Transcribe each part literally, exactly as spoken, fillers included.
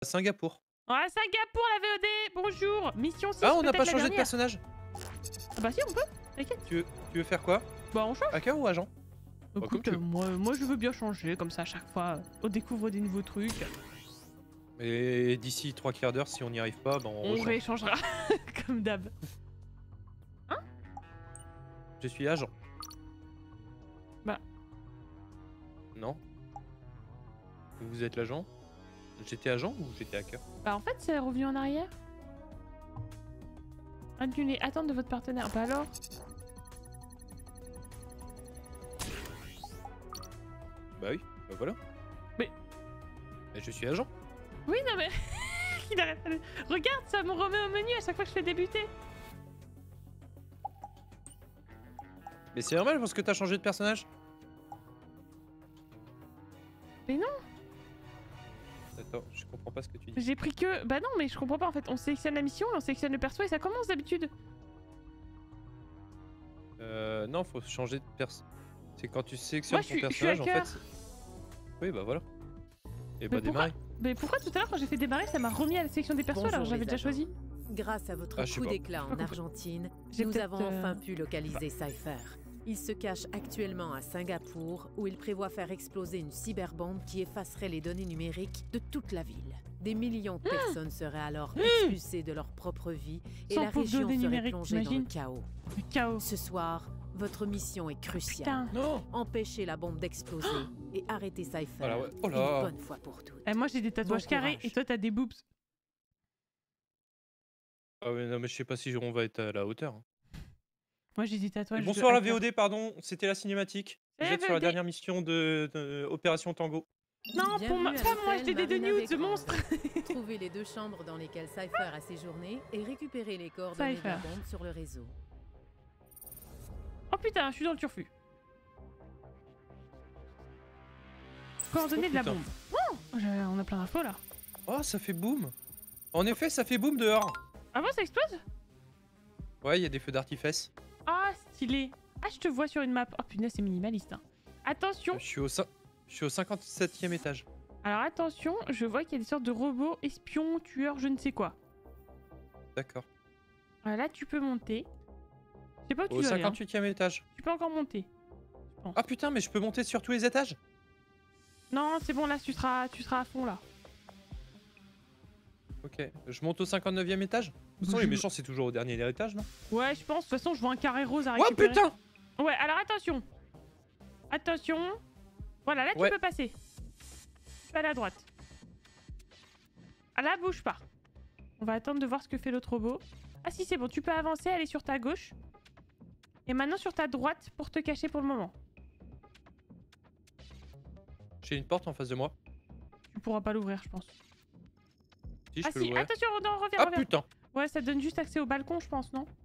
Singapour. Ah, Singapour, la V O D. Bonjour. Mission six. Ah, on n'a peut-être pas la changé de dernière. personnage. Ah bah si, on peut. T'inquiète. Tu veux, tu veux faire quoi? Bah on change. Hacker ou agent? Écoute, comme tu veux. euh, moi, moi je veux bien changer, comme ça à chaque fois, euh, on découvre des nouveaux trucs. Et d'ici trois quarts d'heure, si on n'y arrive pas, bah on, On rechange. rééchangera, comme d'hab. Hein? Je suis agent. Bah. Non. Vous êtes l'agent? J'étais agent ou j'étais hacker? Bah en fait, c'est revenu en arrière. Annuler, attente de votre partenaire. Bah alors? Bah oui, bah voilà. Mais... Mais je suis agent. Oui, non mais... Il arrête pas de... Regarde, ça me remet au menu à chaque fois que je fais débuter. Mais c'est normal parce que t'as changé de personnage. Mais non. Attends, je comprends pas ce que tu dis. J'ai pris que... Bah non, mais je comprends pas en fait. On sélectionne la mission et on sélectionne le perso et ça commence d'habitude. Euh, non, faut changer de perso. C'est quand tu sélectionnes Moi, je ton suis- je suis personnage, en hacker. fait. Oui, bah voilà. Et Mais bah pourquoi... démarrer. Mais pourquoi tout à l'heure quand j'ai fait démarrer, ça m'a remis à la sélection des persos Bonjour, alors que j'avais les déjà agents. choisi? Grâce à votre Ah, je sais coup pas. d'éclat Pas en compris. Argentine, J'ai nous peut-être, avons euh, enfin pu localiser Cypher. Il se cache actuellement à Singapour, où il prévoit faire exploser une cyberbombe qui effacerait les données numériques de toute la ville. Des millions de personnes seraient alors expulsées de leur propre vie et Sans la pauvre région données serait numériques, plongée dans le t'imagines? chaos. Le chaos. Ce soir, votre mission est cruciale. Putain. Non. Empêcher la bombe d'exploser et arrêter Cypher Voilà, ouais. Oh une là. bonne fois pour toutes. Eh, moi j'ai des tatouages Bon carrés courage. et toi t'as des boobs. Ah ouais, non, mais je sais pas si on va être à la hauteur. hein. Moi j'ai des Et tatouages. de bonsoir la hacker. V O D, pardon, c'était la cinématique. Vous Salut, êtes sur la V O D. dernière mission de, de Opération Tango. Non, pour ma... Bienvenue à pas moi, je l'hôtel des de Marina nude, ce Bay monstre. Trouvez les deux chambres dans lesquelles Cypher a séjourné et récupérez les coordonnées de la Cypher. bombe sur le réseau. Oh putain, je suis dans le turfu. Coordonnées Oh, de la putain. bombe. Oh, j'ai- on a plein d'infos là. Oh, ça fait boum. En effet, ça fait boum dehors. Ah bon, ça explose? Ouais, il y a des feux d'artifice. Ah, stylé. Ah, je te vois sur une map. Oh punaise, c'est minimaliste. Hein. Attention. Je suis au, cin- je suis au cinquante-septième étage. Alors attention, je vois qu'il y a des sortes de robots, espions, tueurs, je ne sais quoi. D'accord. Ah, là, tu peux monter. Je sais pas où tu Au dois aller, hein. cinquante-huitième étage. Tu peux encore monter. Ah putain, mais je peux monter sur tous les étages? Non, c'est bon, là, tu seras, tu seras à fond là. Ok. Je monte au cinquante-neuvième étage? De toute façon, Je- les méchants, c'est toujours au dernier étage, non? Ouais, je pense. De toute façon, je vois un carré rose à Oh récupérer. putain! Ouais, alors attention. Attention. Voilà, là, tu Ouais. peux passer. Tu vas à la droite. Ah là, bouge pas. On va attendre de voir ce que fait l'autre robot. Ah si, c'est bon, tu peux avancer, aller sur ta gauche. Et maintenant sur ta droite pour te cacher pour le moment. J'ai une porte en face de moi. Tu pourras pas l'ouvrir, je pense. Si, je Ah peux si, l'ouvrir. attention, non, reviens, Ah reviens. putain! Ouais, ça donne juste accès au balcon, je pense, non?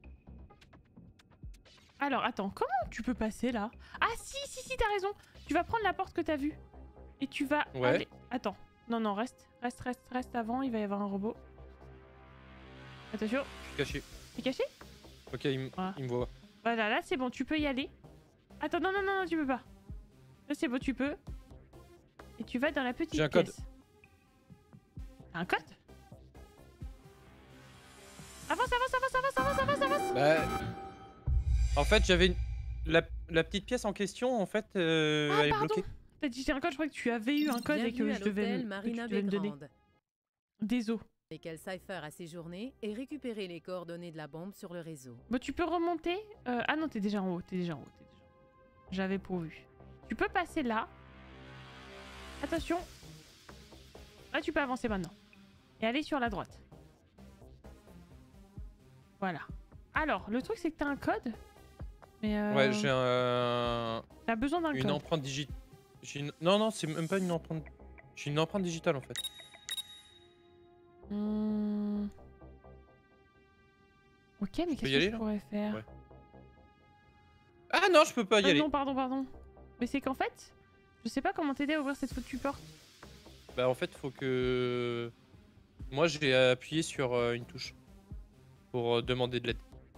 Alors, attends, comment tu peux passer là? Ah si, si, si, t'as raison. Tu vas prendre la porte que t'as vue. Et tu vas Ouais. aller... Attends. Non, non, reste, reste, reste, reste avant, il va y avoir un robot. Attention, Je suis caché. t'es caché? Ok, il, m- Ah. il me voit. Voilà, là c'est bon, tu peux y aller. Attends, non, non, non, non, tu peux pas. Là c'est bon, tu peux. Et tu vas dans la petite J'ai un code. pièce. T'as un code? Avance, avance, avance, avance, avance, avance, avance. Bah... En fait, j'avais une... la... la petite pièce en question, en fait, euh, Ah, elle est pardon. bloquée. T'as dit j'ai un code, je crois que tu avais eu un code et que Bienvenue à je devais, l'hôtel me- que tu Marina devais Bay me donner. Grande, Des os. lesquels Cypher a séjourné et récupéré les coordonnées de la bombe sur le réseau. Bon, tu peux remonter. Euh, ah non, t'es déjà en haut, t'es déjà en haut, t'es déjà en haut. J'avais pourvu. Tu peux passer là. Attention. Là, tu peux avancer maintenant. Et aller sur la droite. Voilà. Alors, le truc, c'est que t'as un code. Mais euh, Ouais, j'ai un... t'as besoin d'un une code. empreinte digitale. Une... Non, non, c'est même pas une empreinte... J'ai une empreinte digitale, en fait. Hmm. Ok, mais qu'est-ce que y aller, je là pourrais faire? Ouais. Ah non, je peux pas y Ah aller. non, pardon, pardon. Mais c'est qu'en fait, je sais pas comment t'aider à ouvrir cette foutue porte. Bah en fait, faut que... Moi, j'ai appuyé sur euh, une touche. Pour euh, demander de l'aide.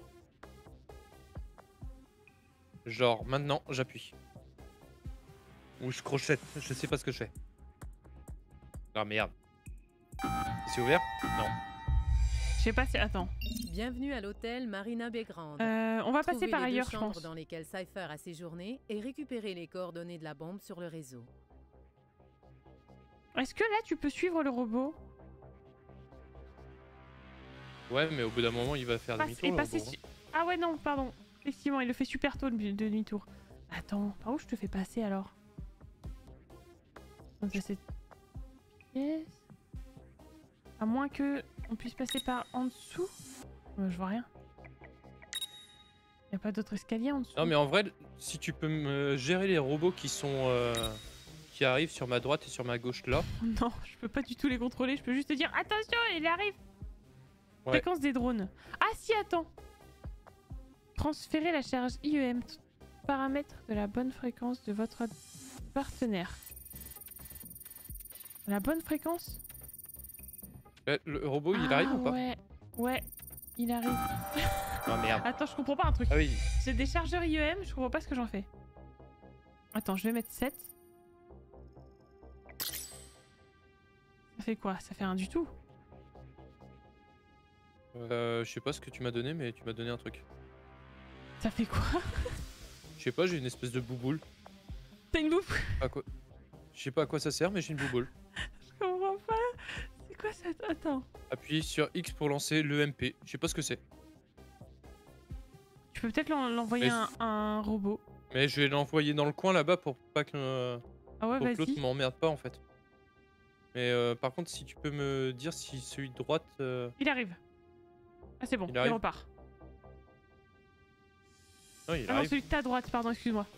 Genre, maintenant, j'appuie. Ou je crochette, je sais pas ce que je fais. Ah merde. C'est ouvert? Non. Je sais pas si... Attends. Bienvenue à l'hôtel Marina Bay Grande. Euh, on va passer Trouvez par les deux ailleurs, je chambres pense. dans lesquelles Cypher a séjourné et récupérez les coordonnées de la bombe sur le réseau. Est-ce que là, tu peux suivre le robot? Ouais, mais au bout d'un moment, il va faire Passe- demi-tour. et le passer robot, su- Ah ouais, non, pardon. Effectivement, il le fait super tôt, le bu- de demi-tour. Attends, par où je te fais passer, alors? Donc ça, c'est... Pièce... À moins que on puisse passer par en dessous. Euh, je vois rien. Y a pas d'autre escalier en dessous? Non, mais en vrai, si tu peux me gérer les robots qui sont... euh, qui arrivent sur ma droite et sur ma gauche là. Non, je peux pas du tout les contrôler. Je peux juste te dire attention, il arrive. Ouais. Fréquence des drones. Ah si, attends. Transférer la charge I E M. Paramètre de la bonne fréquence de votre partenaire. La bonne fréquence? Euh, Le robot, il Ah, arrive ou pas? Ouais, ouais, il arrive. Ah merde. Attends, je comprends pas un truc. Ah oui. C'est des chargeurs I E M, je comprends pas ce que j'en fais. Attends, je vais mettre sept. Ça fait quoi? Ça fait un du tout. Euh, je sais pas ce que tu m'as donné, mais tu m'as donné un truc. Ça fait quoi? Je sais pas, j'ai une espèce de bouboule. T'as une bouffe? À quoi... Je sais pas à quoi ça sert, mais j'ai une bouboule. Je comprends pas. C'est quoi ça? Attends. Appuyez sur X pour lancer l'E M P. Je sais pas ce que c'est. Tu peux peut-être l'en- l'envoyer Mais un, un robot. Mais je vais l'envoyer dans le coin là-bas pour pas que, euh, Ah ouais, pour que l'autre vas-y. m'emmerde pas en fait. Mais euh, par contre, si tu peux me dire si celui de droite. euh, Il arrive. Ah c'est bon, Il il, arrive. repart. Non, il Ah non, arrive. celui de ta droite, pardon, excuse-moi.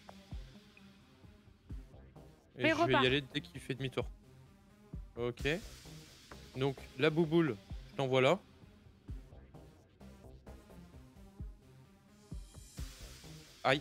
Et Mais je vais repart. y aller dès qu'il fait demi-tour. Ok. Donc la bouboule, je l'envoie là. Aïe.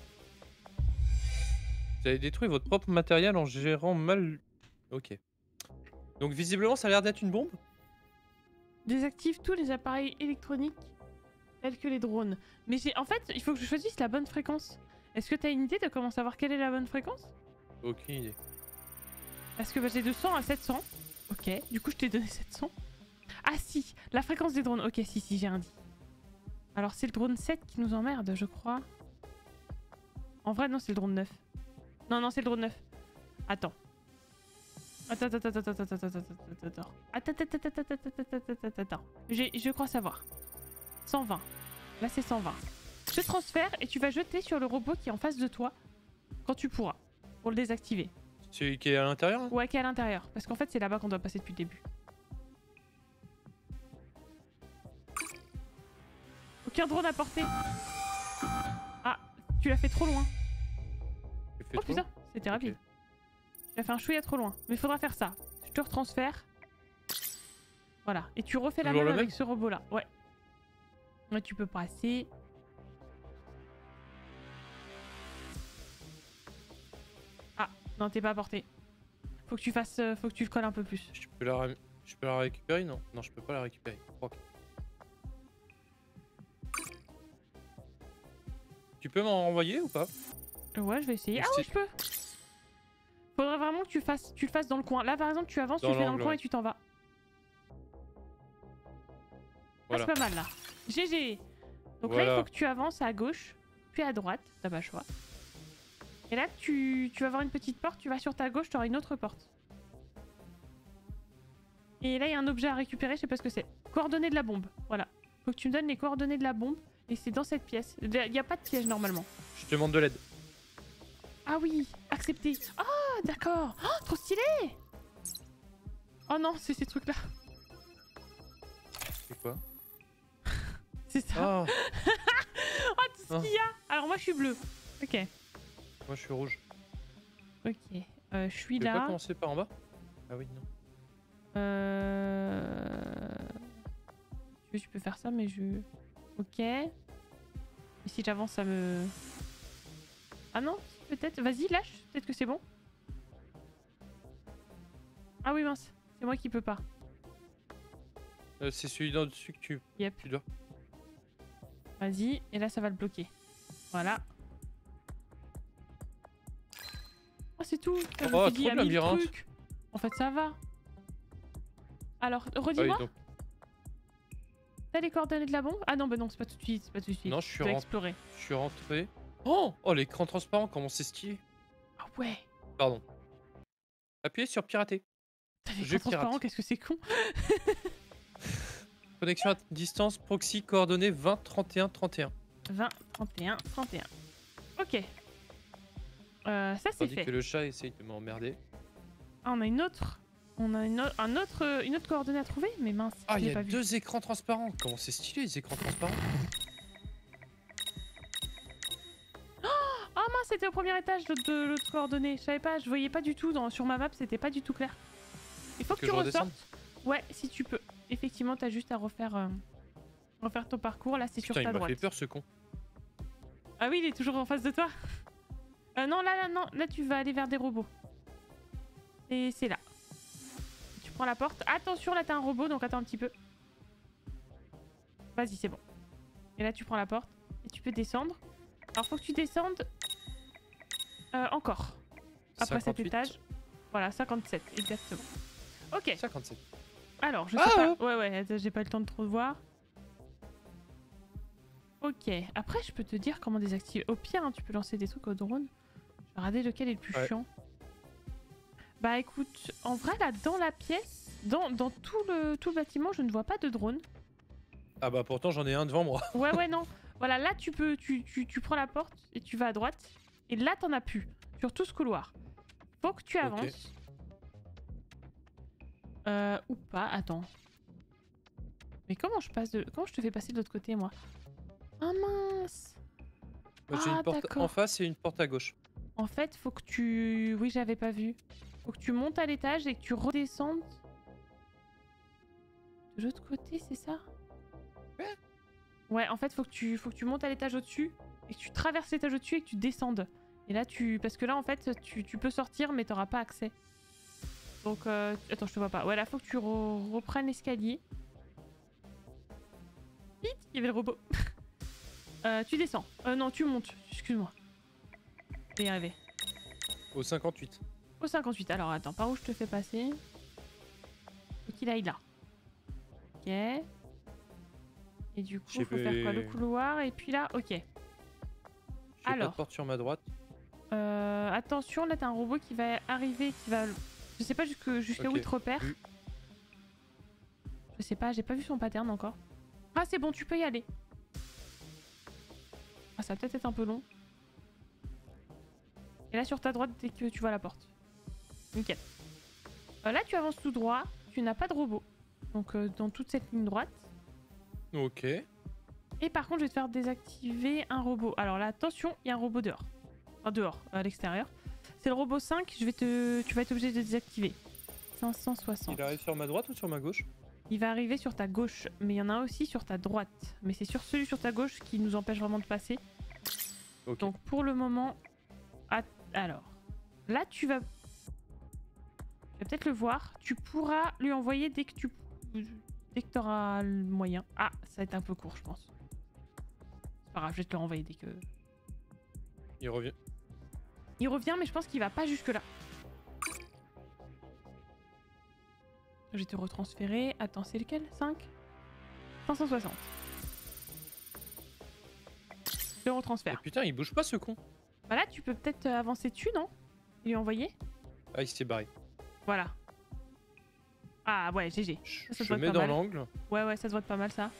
Vous avez détruit votre propre matériel en gérant mal... Ok. Donc visiblement ça a l'air d'être une bombe. Désactive tous les appareils électroniques tels que les drones. Mais j'ai, en fait, il faut que je choisisse la bonne fréquence. Est-ce que t'as une idée de comment savoir quelle est la bonne fréquence? Aucune idée. Parce que bah, j'ai de cent à sept cents. Ok, du coup je t'ai donné sept cents. Ah si, la fréquence des drones. Ok, si, si, j'ai un dit. Alors c'est le drone sept qui nous emmerde, je crois. En vrai, non, c'est le drone neuf. Non, non, c'est le drone neuf. Attends. Attends, attends, attends, attends, attends, attends, attends, attends, attends. Attends, attends, attends, attends, attends, attends, attends, attends. J'ai- Je crois savoir. cent vingt. Là, c'est cent vingt. Je transfère et tu vas jeter sur le robot qui est en face de toi quand tu pourras, pour le désactiver. Celui qui est à l'intérieur là Ouais, qui est à l'intérieur. Parce qu'en fait, c'est là-bas qu'on doit passer depuis le début. Aucun drone à portée. Ah, tu l'as fait trop loin. J'ai fait Oh trop putain, c'était rapide. Ok. Tu l'as fait un chouïa trop loin. Mais il faudra faire ça. Je te retransfère. Voilà. Et tu refais la Toujours même le avec même ce robot-là. Ouais. Ouais, tu peux passer. Ah, non, t'es pas à portée. Faut que tu fasses. euh, Faut que tu le colles un peu plus. Je peux la, ré- je peux la récupérer? Non, non, je peux pas la récupérer. Ok. Tu peux m'en renvoyer ou pas? Euh, Ouais, je vais essayer. Mais Ah oui, c'est- je peux. Faudrait vraiment que tu fasses, tu le fasses dans le coin. Là, par exemple, tu avances, Dans tu le fais dans le l'angle, coin ouais. et tu t'en vas. Voilà. Ah, c'est pas mal là. G G. Donc là, Voilà. il faut que tu avances à gauche, puis à droite. T'as pas le choix. Et là, tu, tu vas avoir une petite porte. Tu vas sur ta gauche, tu auras une autre porte. Et là, il y a un objet à récupérer. Je sais pas ce que c'est. Coordonnées de la bombe. Voilà. Faut que tu me donnes les coordonnées de la bombe. Et c'est dans cette pièce. Il n'y a pas de piège normalement. Je te demande de l'aide. Ah oui, accepté. Ah, d'accord. Oh, trop stylé. Oh non, c'est ces trucs-là. C'est quoi? C'est ça. Ah, Oh, tout ce Ah. qu'il y a. Alors moi, je suis bleu. Ok. moi je suis rouge. Ok. Euh, je suis Tu veux pas là. commencer par en bas? Ah oui, non. Euh... Tu veux, je peux faire ça, mais je... Ok. Et si j'avance, ça me... Ah non, peut-être. Vas-y, lâche. Peut-être que c'est bon. Ah oui, mince. C'est moi qui peux pas. Euh, c'est celui d'en dessus que tu, Yep. tu dois. Vas-y. Et là, ça va le bloquer. Voilà. Oh, c'est tout. Je me Oh, suis dit, trop de ah, mille labyrinthe. trucs. En fait, ça va. Alors, Ah oui, redis-moi. donc... T'as les coordonnées de la bombe? Ah non, bah non, c'est pas tout de suite, c'est pas tout de suite. Non, je suis, Tu dois ren- explorer. je suis rentré. Oh, oh l'écran transparent, comment c'est stylé. Ah ouais. Pardon. Appuyez sur pirater. T'as les Je écrans transparents, pirate. qu'est-ce que c'est con. Connexion à distance, proxy, coordonnées vingt, trente et un, trente et un. vingt, trente et un, trente et un. Ok. Euh, ça c'est Tandis fait. que le chat essaye de m'emmerder. Ah, on a une autre. On a une, o- un autre, euh, une autre coordonnée à trouver, mais mince. Ah, je il l'ai y pas a vu. deux écrans transparents. Comment c'est stylé les écrans transparents. Ah mince, c'était au premier étage l'autre de l'autre coordonnée. Je savais pas, je voyais pas du tout dans, sur ma map, c'était pas du tout clair. Il faut que, Que tu je redescende. ressortes. Ouais, si tu peux. Effectivement, t'as juste à refaire, euh, refaire ton parcours. Là, c'est sur Putain, ta il m'a droite. fait peur ce con. Ah oui, il est toujours en face de toi. Euh, non, là, là, non, là, tu vas aller vers des robots. Et c'est là. Tu prends la porte. Attention, là, t'as un robot, donc attends un petit peu. Vas-y, c'est bon. Et là, tu prends la porte. Et tu peux descendre. Alors, faut que tu descendes. Euh, encore. Après cet cinquante-huit. étage. Voilà, cinquante-sept, exactement. Ok. cinquante-sept. Alors, je Ah, sais ouais. pas. Ouais, ouais, attends, j'ai pas le temps de trop voir. Ok. Après, je peux te dire comment désactiver. Au pire, hein, tu peux lancer des trucs au drone. Je vais regarder lequel est le plus Ouais. chiant. Bah écoute, en vrai, là, dans la pièce, dans, dans tout, le, tout le bâtiment, je ne vois pas de drone. Ah bah pourtant j'en ai un devant moi. Ouais, ouais, non. Voilà, là, tu peux, tu, tu, tu prends la porte et tu vas à droite. Et là, t'en as plus. Sur tout ce couloir. Faut que tu avances. Euh, ou pas, attends. Mais comment je passe de... Comment je te fais passer de l'autre côté, moi? Ah mince. Moi, J'ai Ah, une porte d'accord. en face et une porte à gauche. En fait, faut que tu... Oui, j'avais pas vu. Faut que tu montes à l'étage et que tu redescendes. De l'autre côté, c'est ça? Ouais. Ouais, en fait, faut que tu, faut que tu montes à l'étage au-dessus et que tu traverses l'étage au-dessus et que tu descendes. Et là, tu... Parce que là, en fait, tu, tu peux sortir, mais t'auras pas accès. Donc, euh... attends, je te vois pas. Ouais, là, faut que tu re- reprennes l'escalier. Vite, il y avait le robot. euh, tu descends. Euh, non, tu montes. Excuse-moi. Je vais y arriver. Au cinquante-huit. Au cinquante-huit. Alors, attends, par où je te fais passer? Faut qu'il aille là. Ok. Et du coup, J'ai faut faire quoi? Le fait- couloir, et puis là, ok. J'ai pas Alors. de porte sur ma droite. Euh, attention, là, t'as un robot qui va arriver, qui va... Je sais pas jusque- jusqu'à où Ok. il te repère. Vu. Je sais pas, j'ai pas vu son pattern encore. Ah, c'est bon, tu peux y aller. Ah, ça va peut-être être un peu long. Et là, sur ta droite, dès que tu vois la porte. Nickel. Euh, là, tu avances tout droit. Tu n'as pas de robot. Donc, euh, dans toute cette ligne droite. Ok. Et par contre, je vais te faire désactiver un robot. Alors là, attention, il y a un robot dehors. Enfin, dehors, à l'extérieur. C'est le robot cinq, je vais te... tu vas être obligé de le désactiver. cinq cent soixante. Il arrive sur ma droite ou sur ma gauche? Il va arriver sur ta gauche, mais il y en a un aussi sur ta droite. Mais c'est sur celui sur ta gauche qui nous empêche vraiment de passer. Ok. Donc pour le moment... At- Alors, là tu vas... Tu vas peut-être le voir. Tu pourras lui envoyer dès que tu... Dès que tu auras le moyen. Ah, ça va être un peu court, je pense. C'est pas grave, je vais te le renvoyer dès que... Il revient. Il revient, mais je pense qu'il va pas jusque là. Je vais te retransférer. Attends, c'est lequel? cinq cinq cent soixante. Je le Mais retransfère. putain, il bouge pas ce con. Bah là, tu peux peut-être euh, avancer dessus, non? Et lui envoyer? Ah, il s'est barré. Voilà. Ah ouais, G G. Je, Ça, ça je doit être mets pas dans mal. l'angle. Ouais, ouais, ça se voit de pas mal, ça.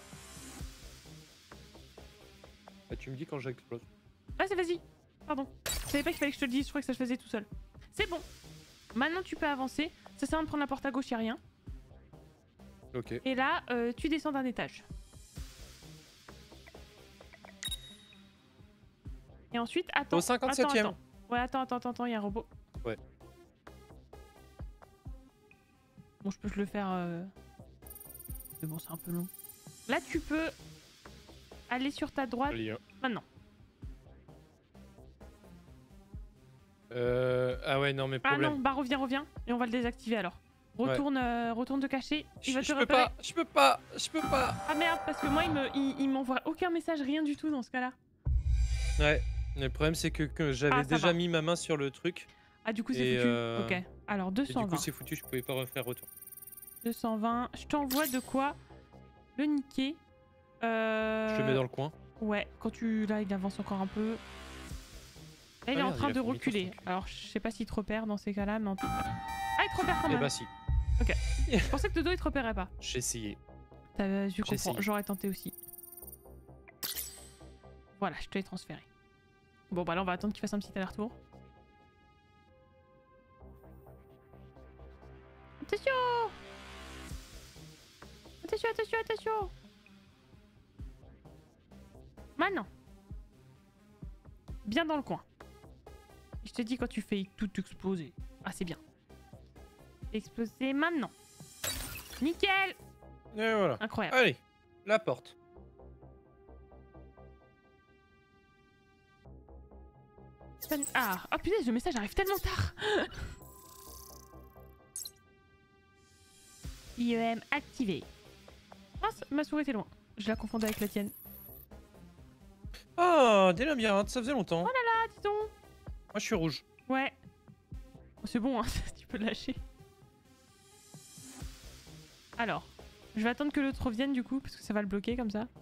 Bah, tu me dis quand j'explose. Ah, c'est vas-y. Pardon. Je savais pas qu'il fallait que je te le dise, je croyais que ça se faisait tout seul. C'est bon. Maintenant, tu peux avancer. Ça sert à de prendre la porte à gauche, y'a rien. Ok. Et là, euh, tu descends d'un étage. Et ensuite, attends. Au cinquante-septième. Attends, attends. Ouais, attends, attends, attends, attends, il y a un robot. Ouais. Bon, je peux le faire. Euh... Mais bon, c'est un peu long. Là, tu peux aller sur ta droite Allez, hein. maintenant. Euh... Ah ouais, non, mais Ah problème. non, bah reviens, reviens. Et on va le désactiver alors. Retourne, euh, retourne te cacher. Il Je va te je peux repérer. pas, je peux pas, je peux pas. Ah merde, parce que moi, il me, il, il m'envoie aucun message, rien du tout dans ce cas-là. Ouais. Le problème, c'est que, que j'avais Ah, ça déjà va. mis ma main sur le truc. Ah, du coup, c'est Et, foutu. euh, Ok. Alors, Et deux cent vingt. du coup, c'est foutu, je pouvais pas refaire retour. deux cent vingt. Je t'envoie de quoi le niquer. Euh... Je le mets dans le coin. Ouais, quand tu... Là, il avance encore un peu. Là, il est Ah, en merde, train il a de fait demi-tour, reculer. ce truc. Alors, je sais pas s'il te repère dans ces cas-là, mais en tout cas... Ah, il te repère quand Eh même. bah si, Ok. Je pensais que Dodo, il te repérait pas. j'ai essayé. T'as- Je comprends, essayé. j'aurais tenté aussi. Voilà, je te l'ai transféré. Bon, bah là, on va attendre qu'il fasse un petit aller-retour. Attention! Attention, attention, attention! Maintenant. Bien dans le coin. Et je te dis quand tu fais tout exploser. Ah, c'est bien. Exploser maintenant. Nickel! Et voilà. Incroyable. Allez, la porte. Ah, oh putain, le message arrive tellement tard. I E M activé. Mince, ma souris était loin. Je la confondais avec la tienne. Ah, des labyrinthes, ça faisait longtemps. Ah, dis donc. Moi, je suis rouge. Ouais. Oh, c'est bon, hein, tu peux le lâcher. Alors, je vais attendre que l'autre revienne du coup, parce que ça va le bloquer comme ça.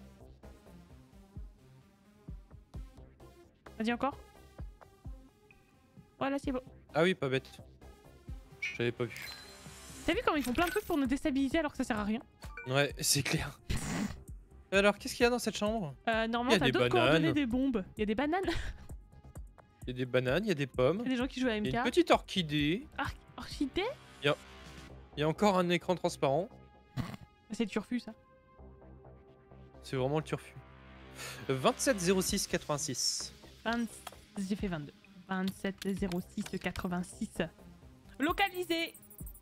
Vas-y encore. Voilà, c'est bon. Ah oui, pas bête. J'avais pas vu. T'as vu comment ils font plein de trucs pour nous déstabiliser alors que ça sert à rien? Ouais, c'est clair. Alors, qu'est-ce qu'il y a dans cette chambre? Euh, Il y normalement, a t'as des d'autres bananes. coordonnées des bombes. Il y a des bananes. Il y a des bananes, il y a des pommes. Il y a des gens qui jouent à Il M K. y a une petite orchidée. Ar orchidée? Il y a encore un écran transparent. C'est le turfu ça. C'est vraiment le turfu. vingt-sept zéro six quatre-vingt-six. vingt... J'ai fait vingt-deux. vingt-sept zéro six quatre-vingt-six. Localisé.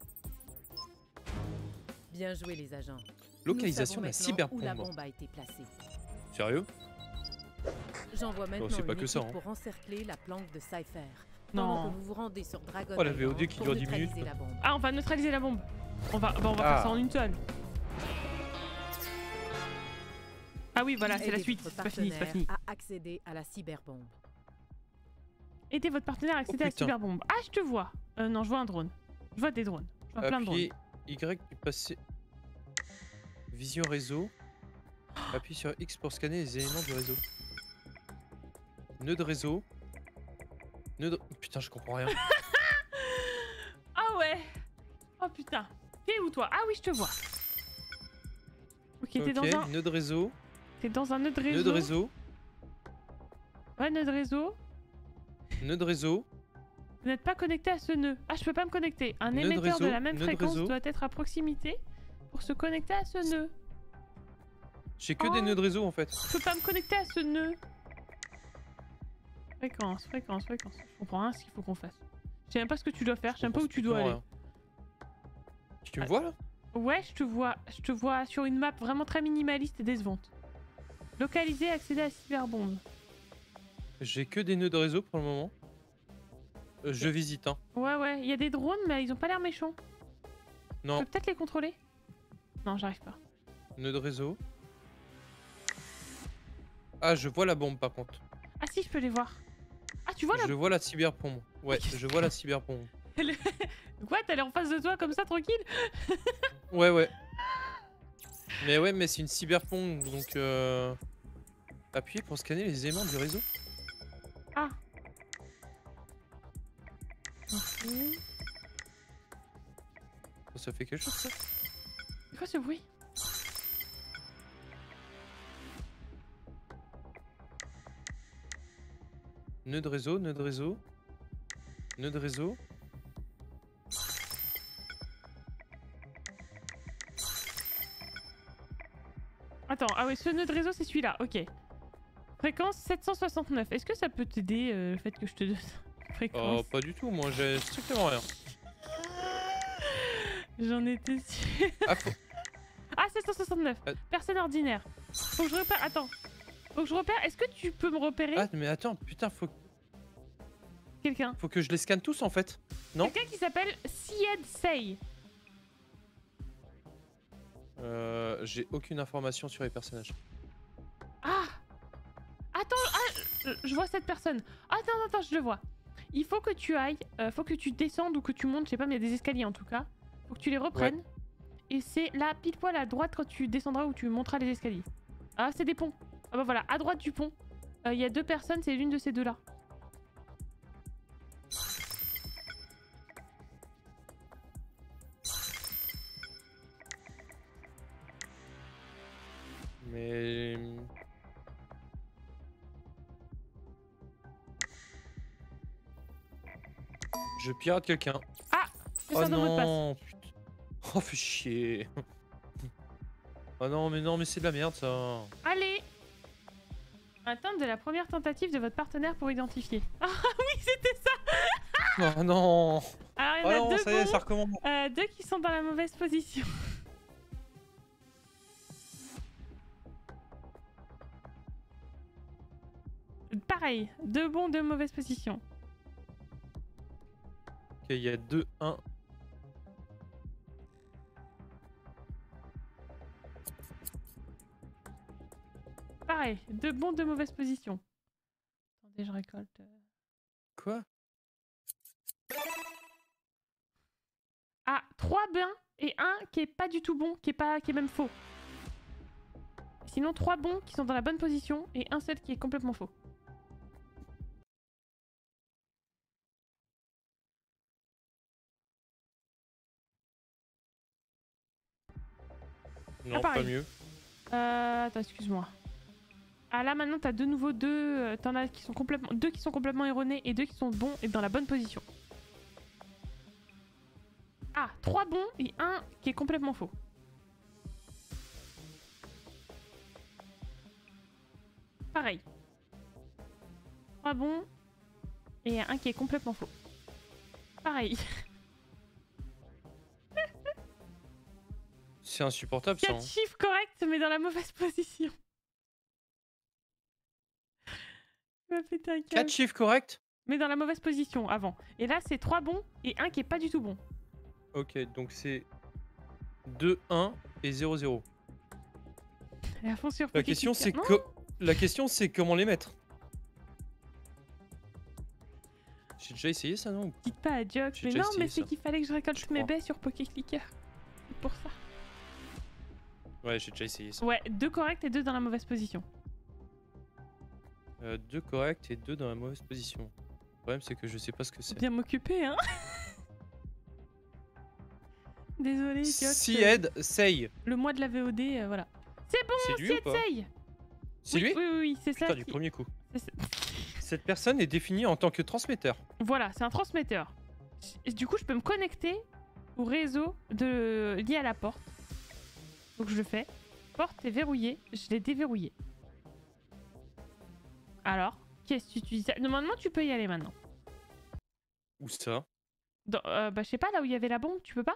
Bien joué, les agents. Localisation de la Nous savons maintenant où la cyberbombe. bombe a été placée. Sérieux? J'envoie maintenant c'est pas une que ça, équipe hein. pour encercler la planque de Cypher. Non. Pendant que vous vous rendez sur Dragon Oh, la Island V O D qui pour dure dix neutraliser minutes. la bombe. Ah, on va neutraliser la bombe. On va, bah, on va Ah. faire ça en une seule. Ah oui, voilà, c'est la Aidez suite. votre C'est pas fini, c'est pas partenaire fini. à accéder à la cyberbombe. Aidez votre partenaire à accéder à la putain. cyberbombe. Ah, je te vois. Euh, non, je vois un drone. Je vois des drones. Je vois plein de drones. Appuyez Y du passé. Vision réseau. Appuie sur X pour scanner les éléments du réseau. Nœud de réseau. Nœud de... Putain, je comprends rien. Ah ouais. Oh putain. T'es où toi? Ah oui, je te vois. Ok, t'es Ok, dans un... nœud de réseau. T'es dans un nœud de réseau. Nœud de réseau. Ouais, nœud de réseau. Nœud de réseau. Vous n'êtes pas connecté à ce nœud. Ah, je peux pas me connecter. Un Nœud de émetteur de, réseau, la même nœud de fréquence réseau. doit être à proximité pour se connecter à ce nœud. J'ai que Oh. des nœuds de réseau en fait. Je peux pas me connecter à ce nœud. Fréquence, fréquence, fréquence. Je comprends rien ce qu'il faut qu'on fasse. Je sais même pas ce que tu dois faire. Je sais même pas où tu dois aller. Rien. Tu me vois là? Ouais, je te vois. Je te vois sur une map vraiment très minimaliste et décevante. Localiser, accéder à la cyberbombe. J'ai que des nœuds de réseau pour le moment. Euh, je visite, hein. Ouais, ouais. Il y a des drones, mais ils ont pas l'air méchants. Je Non, peux peut-être les contrôler? Non, j'arrive pas. nœud de réseau. Ah, je vois la bombe par contre. Ah si, je peux les voir. Ah, tu vois la... Je vois la cyberbombe. Ouais, je vois la cyberbombe. Quoi, t'as l'air en face de toi comme ça, tranquille? Ouais, ouais. Mais ouais, mais c'est une cyberbombe, donc euh... appuyez pour scanner les éléments du réseau. Ah. Ok. Ça fait quelque chose ça? C'est quoi ce bruit? Nœud de réseau, nœud de réseau. Nœud de réseau. Attends, ah ouais, ce nœud de réseau, c'est celui-là, ok. Fréquence sept cent soixante-neuf. Est-ce que ça peut t'aider, euh, le fait que je te donne Oh, fréquence? pas du tout, moi j'ai strictement rien. J'en étais sûre. Ah, faut... Ah, sept cent soixante-neuf. Euh. Personne ordinaire. Faut que je repère. Attends. Faut que je repère. Est-ce que tu peux me repérer ah, mais attends, putain, faut... quelqu'un? faut que je les scanne tous en fait. Non? Quelqu'un qui s'appelle Syed Say. Euh, j'ai aucune information sur les personnages. Ah. Attends. Ah, je vois cette personne. Attends, attends, je le vois. Il faut que tu ailles. Euh, faut que tu descendes ou que tu montes. Je sais pas, mais il y a des escaliers en tout cas. Faut que tu les reprennes. et c'est là, pile poil à droite quand tu descendras ou tu monteras les escaliers. Ah, c'est des ponts. Ah bah voilà, à droite du pont. Il euh, y a deux personnes, c'est l'une de ces deux-là. Mais... Je pirate quelqu'un. Ah, c'est Oh ça ton mot de passe. non, putain. Oh, fais chier. Oh non, mais non, mais c'est de la merde ça. Allez. Atteinte de la première tentative de votre partenaire pour identifier. Ah oui, c'était ça. Oh non. Alors il y en Oh a non, deux ça y est, bons, ça recommence. euh, deux qui sont dans la mauvaise position. Pareil, deux bons, deux mauvaises positions. Ok, il y a deux, un. Pareil, deux bons, deux mauvaises positions. Attendez, je récolte. Quoi? Ah, trois bons et un qui est pas du tout bon, qui est pas, qui est même faux. Sinon, trois bons qui sont dans la bonne position et un seul qui est complètement faux. Non, Ah, pas pareil. mieux. Euh, attends, excuse-moi. Ah là maintenant t'as de nouveau deux, euh, t'en as qui sont complètement, deux qui sont complètement erronés et deux qui sont bons et dans la bonne position. Ah, trois bons et un qui est complètement faux. Pareil. Trois bons et un qui est complètement faux. Pareil. C'est insupportable ça. Quatre hein. chiffres corrects mais dans la mauvaise position. Il m'a pété un câble. Quatre chiffres corrects? Mais dans la mauvaise position avant. Et là c'est trois bons et un qui est pas du tout bon. Ok, donc c'est deux, un et zéro, zéro. Et à fond sur La Pocket question Clicker. c'est Non, co- La question c'est comment les mettre. J'ai déjà essayé ça, non? dites pas à Jock. J'ai Mais déjà non, mais essayé c'est ça. qu'il fallait que je récolte Je mes crois. baies sur Pocket Clicker. C'est pour ça. Ouais, j'ai déjà essayé ça. Ouais, deux corrects et deux dans la mauvaise position. Euh, deux corrects et deux dans la mauvaise position. Le problème c'est que je sais pas ce que c'est. Bien m'occuper, hein. Désolé, Jock. Si euh, Ed, say. Le mois de la V O D, euh, voilà. C'est bon, C'est lui si ou Ed pas? Sey. C'est Oui, lui? Oui, oui, oui, c'est ça. Putain, du qui- premier coup. c'est ça. Cette personne est définie en tant que transmetteur. Voilà, c'est un transmetteur. Et du coup, je peux me connecter au réseau de... lié à la porte. Donc je le fais. Porte est verrouillée, je l'ai déverrouillée. Alors, qu'est-ce que tu utilises? Normalement, tu peux y aller maintenant. Où ça? Dans, euh, bah, je sais pas, là où il y avait la bombe, tu peux pas?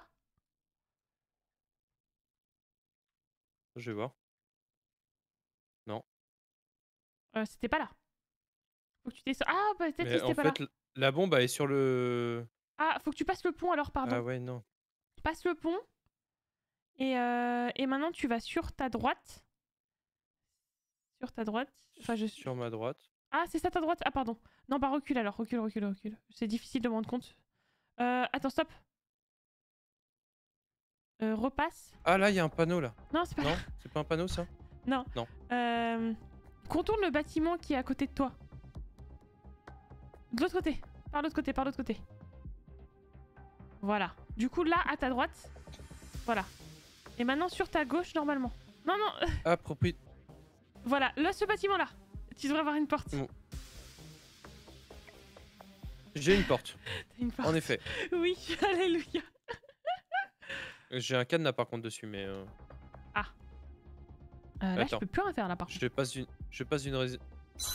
Je vais voir. Non. Euh, c'était pas là. Faut que tu descends. Ah, bah, peut-être que Mais c'était en pas fait, là. l- la bombe elle est sur le... Ah, faut que tu passes le pont alors, pardon. Ah ouais, non. Passe le pont. Et, euh, et maintenant, tu vas sur ta droite. Sur ta droite. Enfin, je suis. Sur ma droite. Ah, c'est ça ta droite? Ah, pardon. Non, bah recule alors, recule, recule, recule. C'est difficile de me rendre compte. Euh, attends, stop. Euh, repasse. Ah là, il y a un panneau là. Non, c'est pas Non, là. c'est pas un panneau ça? Non. Non. Euh, contourne le bâtiment qui est à côté de toi. De l'autre côté. Par l'autre côté, par l'autre côté. Voilà. Du coup, là, à ta droite. Voilà. Et maintenant, sur ta gauche, normalement. Non, non. Ah, propri... Voilà. Là, ce bâtiment-là. Tu devrais avoir une porte. Mm. J'ai une porte. T'as une porte. En effet. Oui, alléluia. J'ai un cadenas par contre dessus, mais... euh, Euh, là, je Attends. peux plus rien faire là, par contre. Je passe une... Je passe une... rés-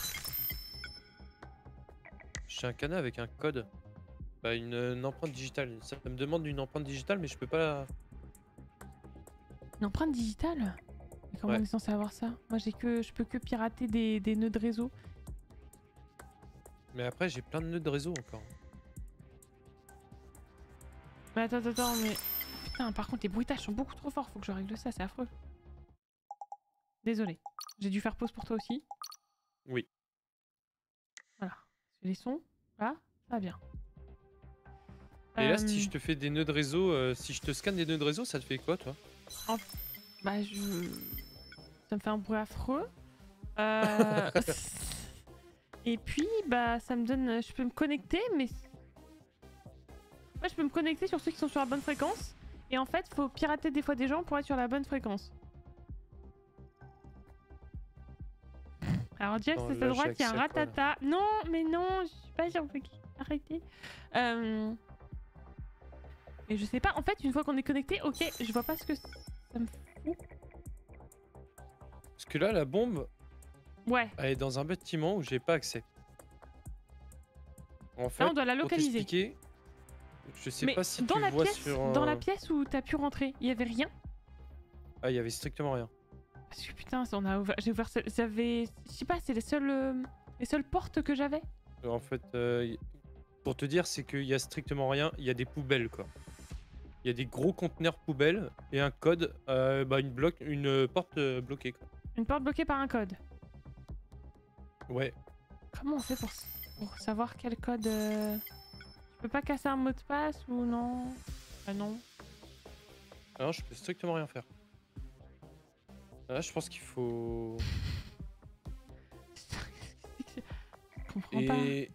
J'ai un cadenas avec un code. Bah, une, une empreinte digitale. Ça me demande une empreinte digitale, mais je peux pas la... Une empreinte digitale? Mais comment Ouais. on est censé avoir ça? Moi, j'ai que, je peux que pirater des, des nœuds de réseau. Mais après, j'ai plein de nœuds de réseau encore. Mais attends, attends, attends, mais... Putain, par contre, les bruitages sont beaucoup trop forts. Faut que je règle ça, c'est affreux. Désolé. J'ai dû faire pause pour toi aussi. Oui. Voilà. Les sons, là, ça va bien. Et là, si Euh, je te fais des nœuds de réseau, euh, si je te scanne des nœuds de réseau, ça te fait quoi, toi? En... Bah, je... Ça me fait un bruit affreux. Euh... Et puis, bah, ça me donne... Je peux me connecter, mais... Ouais, je peux me connecter sur ceux qui sont sur la bonne fréquence. Et en fait, faut pirater des fois des gens pour être sur la bonne fréquence. Alors, direct, c'est à droite, il y a un ratata. Non, mais non, je suis pas sur... Arrêtez. Euh... Et je sais pas, en fait, une fois qu'on est connecté, ok, je vois pas ce que ça me fout. Parce que là, la bombe, ouais, elle est dans un bâtiment où j'ai pas accès. En fait, là, on doit la pour localiser. t'expliquer, je sais mais pas si dans tu la vois pièce, sur... Un... Dans la pièce où t'as pu rentrer, il y avait rien? Ah, il y avait strictement rien. Parce que putain, on a ouvert... j'ai ouvert... J'avais... Je sais pas, c'est les seules... euh, les seules portes que j'avais. En fait, euh, pour te dire, c'est qu'il y a strictement rien. Il y a des poubelles, quoi. Il y a des gros conteneurs poubelles et un code, euh, bah une, bloc... une porte euh, bloquée, quoi. Une porte bloquée par un code. Ouais. Comment on fait pour, pour savoir quel code... Euh... Je peux pas casser un mot de passe ou non? Ah non. Alors, je peux strictement rien faire. Là, je pense qu'il faut... Je comprends pas. Et...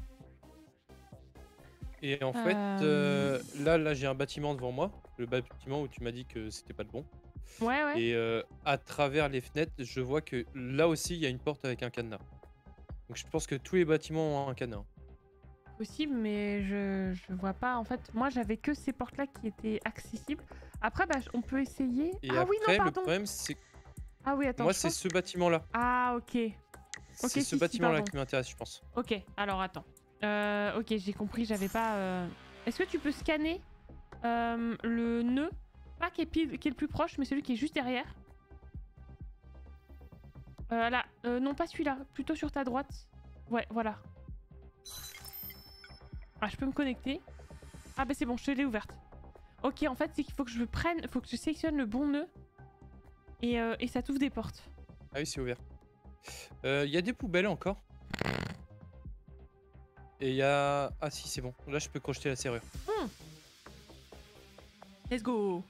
Et en fait, Euh... euh, là, là j'ai un bâtiment devant moi. Le bâtiment où tu m'as dit que c'était pas le bon. Ouais, ouais. Et euh, à travers les fenêtres, je vois que là aussi, il y a une porte avec un cadenas. Donc je pense que tous les bâtiments ont un cadenas. Possible, mais je, je vois pas. En fait, moi, j'avais que ces portes-là qui étaient accessibles. Après, bah, on peut essayer. Et ah après, oui, non, le pardon. problème, c'est... Ah oui, attends. Moi, je c'est pense- ce bâtiment-là. Ah, ok. Ok, C'est si, ce si, bâtiment-là pardon. qui m'intéresse, je pense. Ok, alors attends. Euh, ok, j'ai compris, j'avais pas... euh, Est-ce que tu peux scanner euh, le nœud? Pas qui est, pile- qui est le plus proche, mais celui qui est juste derrière. Euh, là, euh, non pas celui-là, plutôt sur ta droite. Ouais, voilà. Ah, je peux me connecter. Ah bah c'est bon, je te l'ai ouverte. Ok, en fait, c'est qu'il faut que je prenne... faut que je sélectionne le bon nœud. Et, euh, et ça t'ouvre des portes. Ah oui, c'est ouvert. Il euh, y a des poubelles encore. Et il y a... Ah si, c'est bon. Là, je peux crocheter la serrure. Hmm. Let's go.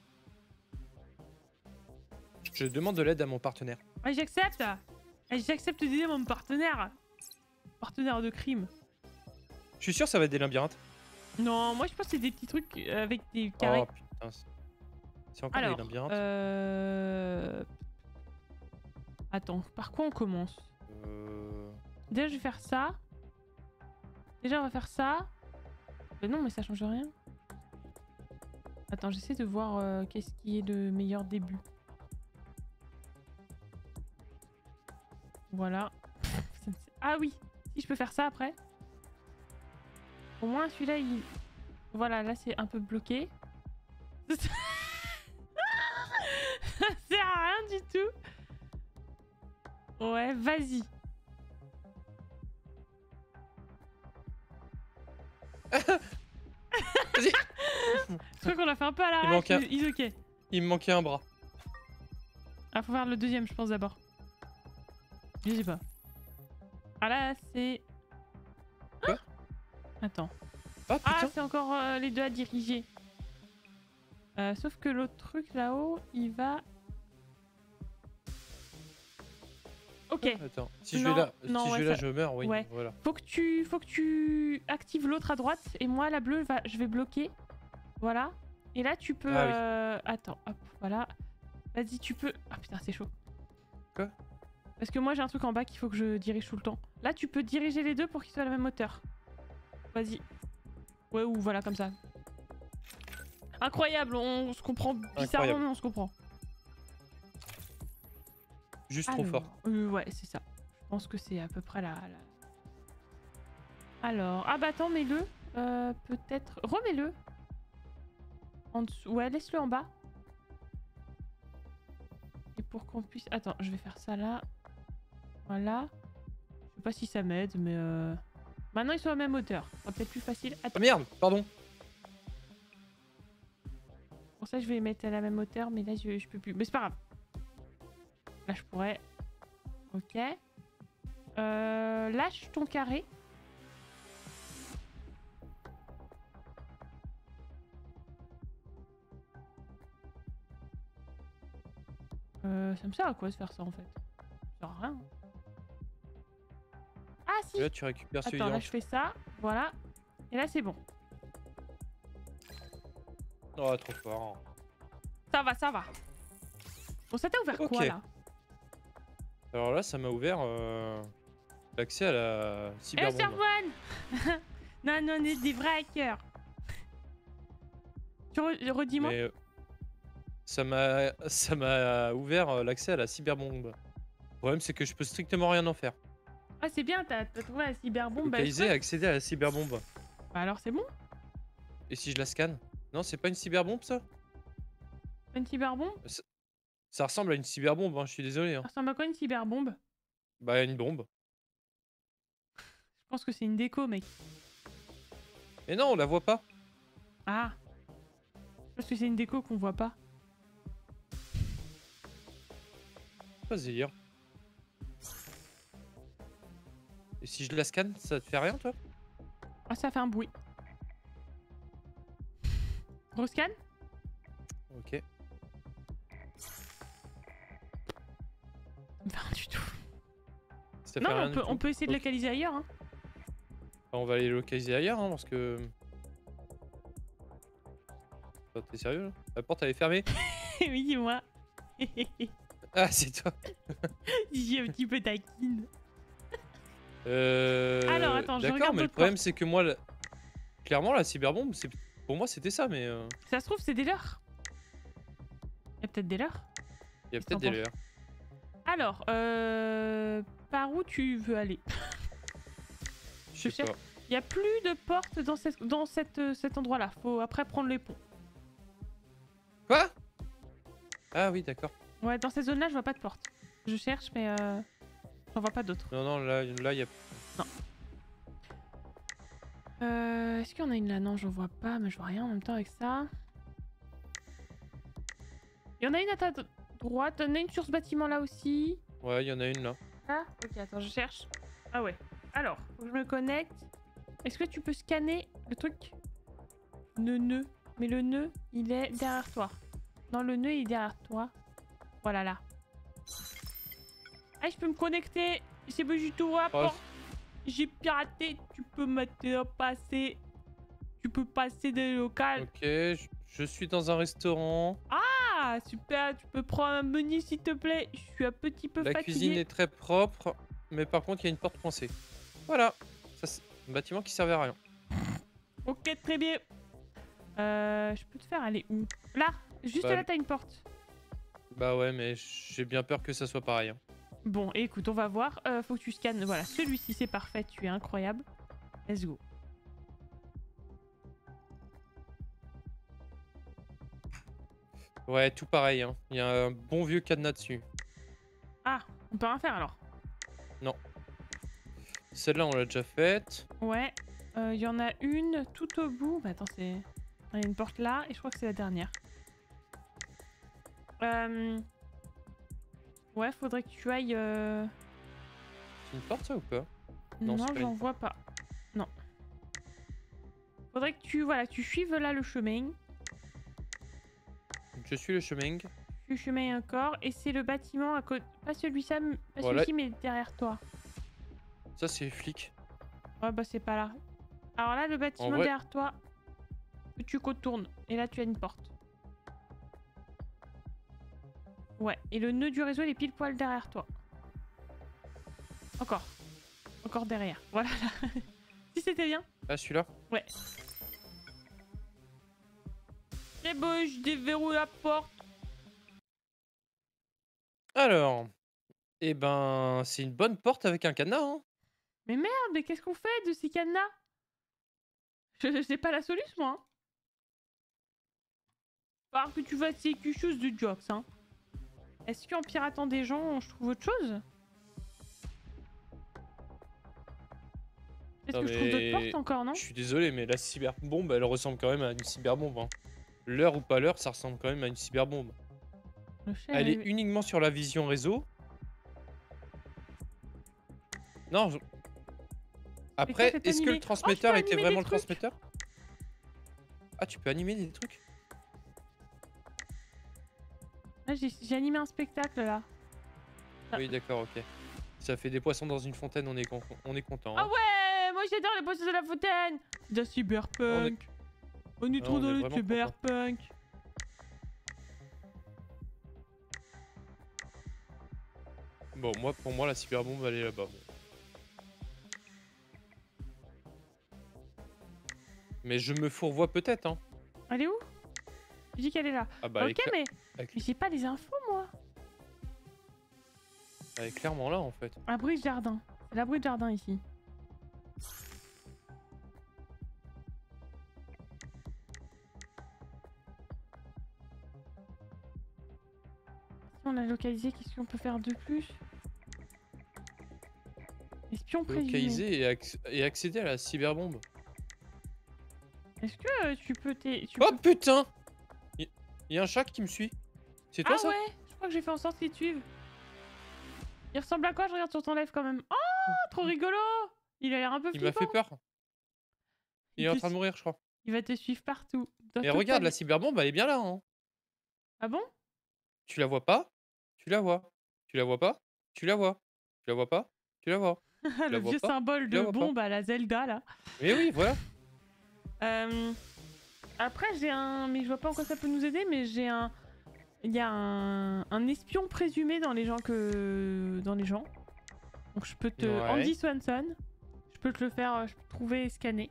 Je demande de l'aide à mon partenaire. Ah, j'accepte. Ah, j'accepte d'aider mon partenaire. Partenaire de crime. Je suis sûr que ça va être des labyrinthes. Non, moi je pense que c'est des petits trucs avec des carrés. Oh putain. c'est- C'est encore Alors, des labyrinthes. euh... Attends, par quoi on commence? Euh... Déjà, je vais faire ça. Déjà, on va faire ça. Mais non, mais ça change rien. Attends, j'essaie de voir euh, qu'est-ce qui est le meilleur début. Voilà. Ah oui, si je peux faire ça après. Au moins, celui-là, il... Voilà, là, c'est un peu bloqué. Ça sert à rien du tout. Ouais, vas-y. Vas-y. Je crois qu'on l'a fait un peu à Il l'arrache, manque un- mais il est ok. Il me manquait un bras. Ah, faut faire le deuxième, je pense, d'abord. Je sais pas. Ah là, c'est... Quoi? Attends. Ah Ah, putain. c'est encore euh, les deux à diriger. Euh, sauf que l'autre truc là-haut, il va... Ok. Attends. Si Non, je vais là, non, si ouais, je vais là, ça- je meurs. Oui. ouais. Voilà. Faut que tu, faut que tu actives l'autre à droite et moi la bleue va, je vais bloquer. Voilà. Et là tu peux. Ah oui. euh, Attends, hop, voilà. Vas-y, tu peux. Ah putain, c'est chaud. Quoi? Parce que moi j'ai un truc en bas qu'il faut que je dirige tout le temps. Là tu peux diriger les deux pour qu'ils soient à la même hauteur. Vas-y. Ouais, ou voilà comme ça. Incroyable, on se comprend bizarrement, Incroyable. mais on se comprend. Juste trop Alors, fort. euh, ouais, c'est ça. Je pense que c'est à peu près la, la- Alors, ah bah attends, mets-le. Euh, peut-être... Remets-le. En dessous. Ouais, laisse-le en bas. Et pour qu'on puisse... Attends, je vais faire ça là. Voilà. Je sais pas si ça m'aide, mais... Euh... Maintenant, ils sont à la même hauteur. Ça sera peut-être plus facile. Ah Attends. merde, pardon. Pour ça, je vais les mettre à la même hauteur, mais là, je, je peux plus. Mais c'est pas grave. Là, je pourrais. Ok. Euh, lâche ton carré. Euh, ça me sert à quoi de faire ça en fait? Ça sert à rien. Ah si. Et là, tu récupères celui Attends, là d'orange. je fais ça, voilà. Et là c'est bon. Oh, trop fort. Ça va, ça va. Bon, ça t'a ouvert quoi Ok. là? Alors là, ça m'a ouvert euh, l'accès à la Eh, cyberbombe. Servone. Non, non, on est des vrais hackers. Tu re- redis-moi. Mais euh, ça m'a ça m'a ouvert euh, l'accès à la cyberbombe. Le problème, c'est que je peux strictement rien en faire. Ah, c'est bien, t'as t'as trouvé la cyberbombe. Bah, Localiser et chouette. accéder à la cyberbombe. Bah, alors c'est bon. Et si je la scanne? Non, c'est pas une cyberbombe, ça? Une cyberbombe? Ça ressemble à une cyberbombe, hein, je suis désolé. Hein. Ça ressemble à quoi une cyberbombe? Bah, une bombe. Je pense que c'est une déco, mec. Mais non, on la voit pas. Ah. Parce que c'est une déco qu'on voit pas. C'est pas ce délire. Et si je la scanne, ça te fait rien, toi? Ah, ça fait un bruit. Rescan? Ok. Ça me fait rien du tout. Ça fait Non, rien on du peut, tout. on peut essayer de Ok. localiser ailleurs. Hein. Bah, on va aller localiser ailleurs, hein, parce que... Oh, t'es sérieux, là? La porte, elle est fermée? Oui, dis-moi. Ah, c'est toi. J'ai un petit peu taquine. Euh... Alors, attends, je D'accord, regarde mais le l'autre problème, porte. c'est que moi, la- clairement, la cyberbombe, c'est... pour moi, c'était ça, mais... euh, Ça se trouve, c'est des leurs. Il y a peut-être des leurs. Il y a Qu'est-ce peut-être que t'en des leurres. Alors, euh... par où tu veux aller? Je sais sais. pas. Il y a plus de portes dans, cette, dans cette, euh, cet endroit-là. Faut après prendre les ponts. Quoi? Ah oui, d'accord. Ouais, dans cette zone-là, je vois pas de porte. Je cherche, mais euh... j'en vois pas d'autres. Non, non, là, là, il y a... Euh, Est-ce qu'il y en a une là? Non, j'en vois pas, mais je vois rien en même temps avec ça. Il y en a une à ta droite, il y en a une sur ce bâtiment-là aussi. Ouais, il y en a une, là. Ah, ok, attends, je cherche. Ah ouais. Alors, faut que je me connecte. Est-ce que tu peux scanner le truc? Le nœud. Mais le nœud, il est derrière toi. Non, le nœud, il est derrière toi. Voilà, là. Ah, je peux me connecter. C'est pas du tout à Oh, J'ai piraté. Tu peux maintenant passer. Tu peux passer des locales. ok, je, je suis dans un restaurant. Ah, super. Tu peux prendre un menu, s'il te plaît. Je suis un petit peu La fatigué. cuisine est très propre, mais par contre, il y a une porte coincée. Voilà. Ça, c'est un bâtiment qui servait à rien. Ok, très bien. Euh, je peux te faire aller où? Là, juste Bah, là, t'as une porte. Bah ouais, mais j'ai bien peur que ça soit pareil. hein. Bon, écoute, on va voir. Euh, faut que tu scannes. Voilà, celui-ci, c'est parfait. Tu es incroyable. Let's go. Ouais, tout pareil. hein. Il y a un bon vieux cadenas dessus. Ah, on peut rien faire alors. Celle-là, on l'a déjà faite. Ouais. Il y en a une tout au bout. Bah attends, c'est... Il y a une porte là et je crois que c'est la dernière. Euh... Ouais, faudrait que tu ailles... euh, C'est une porte, ça, ou pas? Non, Non, c'est pas j'en une vois pas. Non. Faudrait que tu... Voilà, tu suives là le chemin. Je suis le chemin. Tu chemin encore. Et c'est le bâtiment à côté... Pas celui-ci, pas Voilà. celui-ci, mais derrière toi. Ça, c'est les flics. Ouais, bah c'est pas là. Alors là, le bâtiment vrai- derrière toi, tu contournes. Et là, tu as une porte. Ouais, et le nœud du réseau, il est pile poil derrière toi. Encore. Encore derrière. Voilà. Si c'était bien. Ah, celui-là? Ouais. C'est bon, je déverrouille la porte. Alors. Eh ben, c'est une bonne porte avec un cadenas, hein. Mais merde, mais qu'est-ce qu'on fait de ces cadenas? Je sais pas la solution, moi. Hein. Par que tu vas essayer quelque chose de jokes, hein. Est-ce qu'en piratant des gens, je trouve autre chose? Est-ce Non, que je trouve d'autres mais- portes encore, non? Je suis désolé, mais la cyberbombe, elle ressemble quand même à une cyberbombe. hein. L'heure ou pas l'heure, ça ressemble quand même à une cyberbombe. Le chien, Elle il est a- uniquement sur la vision réseau. Non. je- Après, c'est est-ce que animé. le Oh, transmetteur je peux était animer vraiment des le trucs. transmetteur? Ah, tu peux animer des trucs? Là, j'ai animé un spectacle là. Ah. Oui, d'accord, ok. Ça fait des poissons dans une fontaine, on est, con on est content. Ah hein. ouais, moi j'adore les poissons de la fontaine. De cyberpunk. On est, on est Ah, trop on dans est le vraiment cyberpunk. Bon, moi, pour moi, la cyberbombe, elle est là-bas. Bon. Mais je me fourvoie peut-être, hein. Elle est où? Tu dis qu'elle est là. Ah bah, elle ok, est cla- mais, elle est mais j'ai pas les infos moi. elle est clairement là, en fait. Abri de jardin. C'est l'abri de jardin ici. Si on a localisé, qu'est-ce qu'on peut faire de plus? Espion présumé. Localiser et, acc et accéder à la cyberbombe. Est-ce que euh, tu peux t'es... tu Oh peux... putain! Il y a un chat qui me suit. C'est toi Ah ça? ouais, je crois que j'ai fait en sorte qu'il te suive. Il ressemble à quoi? Je regarde sur ton live quand même. Oh, trop rigolo! Il a l'air un peu Il m'a flippant. fait peur. Il, Il est en te train de su- mourir, je crois. Il va te suivre partout. Dans Et toute regarde, ta la vie. cyberbombe, elle est bien là. Hein. Ah bon? Tu la vois pas? Tu la vois. Tu la vois pas? Tu la vois. Tu la vois pas? Tu la vois. Tu Le la vois vieux pas? symbole Tu la de vois pas. bombe à la Zelda là. Mais oui, voilà. Euh, Après j'ai un... Mais je vois pas en quoi ça peut nous aider, mais j'ai un... Il y a un... un espion présumé dans les gens que... Dans les gens. Donc je peux te... Ouais. Andy Swanson. Je peux te le faire, euh, je peux trouver et scanner.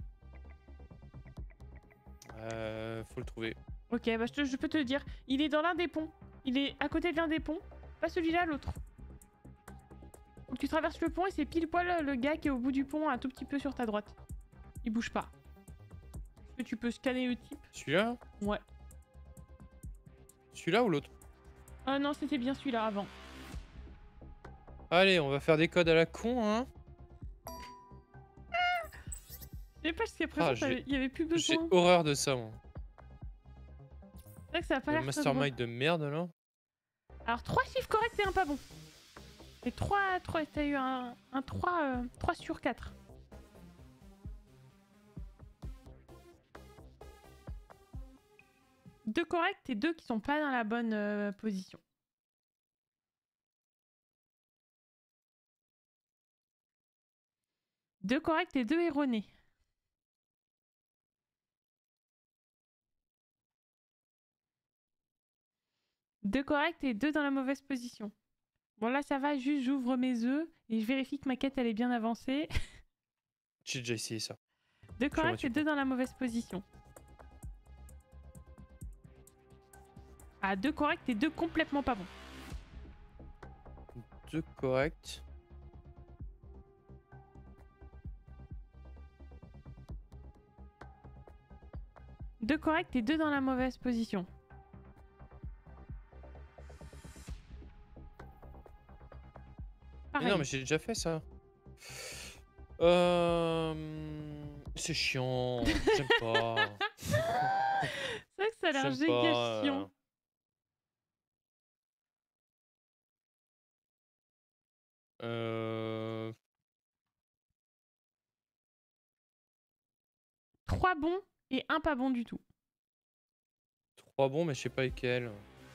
Euh, faut le trouver. Ok, bah je, te- je peux te le dire. Il est dans l'un des ponts. Il est à côté de l'un des ponts. Pas celui-là, l'autre. Donc tu traverses le pont et c'est pile poil le gars qui est au bout du pont, un tout petit peu sur ta droite. Il bouge pas. Est-ce que tu peux scanner le type? Celui-là? Ouais. Celui-là ou l'autre? Ah non, c'était bien celui-là avant. Allez, on va faire des codes à la con, hein. Je sais pas jusqu'à présent, Ah, j'ai- t'avais- il y avait plus J'ai besoin. horreur de ça, moi. C'est vrai que ça a pas Le l'air très drôle. mastermind de merde, là. Alors trois chiffres corrects et un pas bon. Et trois, trois, t'as eu un, un trois, euh, trois sur quatre. Deux corrects et deux qui sont pas dans la bonne euh, position. Deux corrects et deux erronés. Deux corrects et deux dans la mauvaise position. Bon là ça va, juste j'ouvre mes œufs et je vérifie que ma quête elle est bien avancée. J'ai déjà essayé ça. Deux corrects tu et deux dans la mauvaise position. Ah, deux corrects et deux complètement pas bons. Deux corrects. Deux corrects et deux dans la mauvaise position. Mais Pareil. non, mais j'ai déjà fait ça. Euh... C'est chiant. J'aime pas. C'est vrai que ça a l'air J'aime giga pas, chiant. euh. Euh... Trois bons et un pas bon du tout. Trois bons, mais je sais pas lesquels.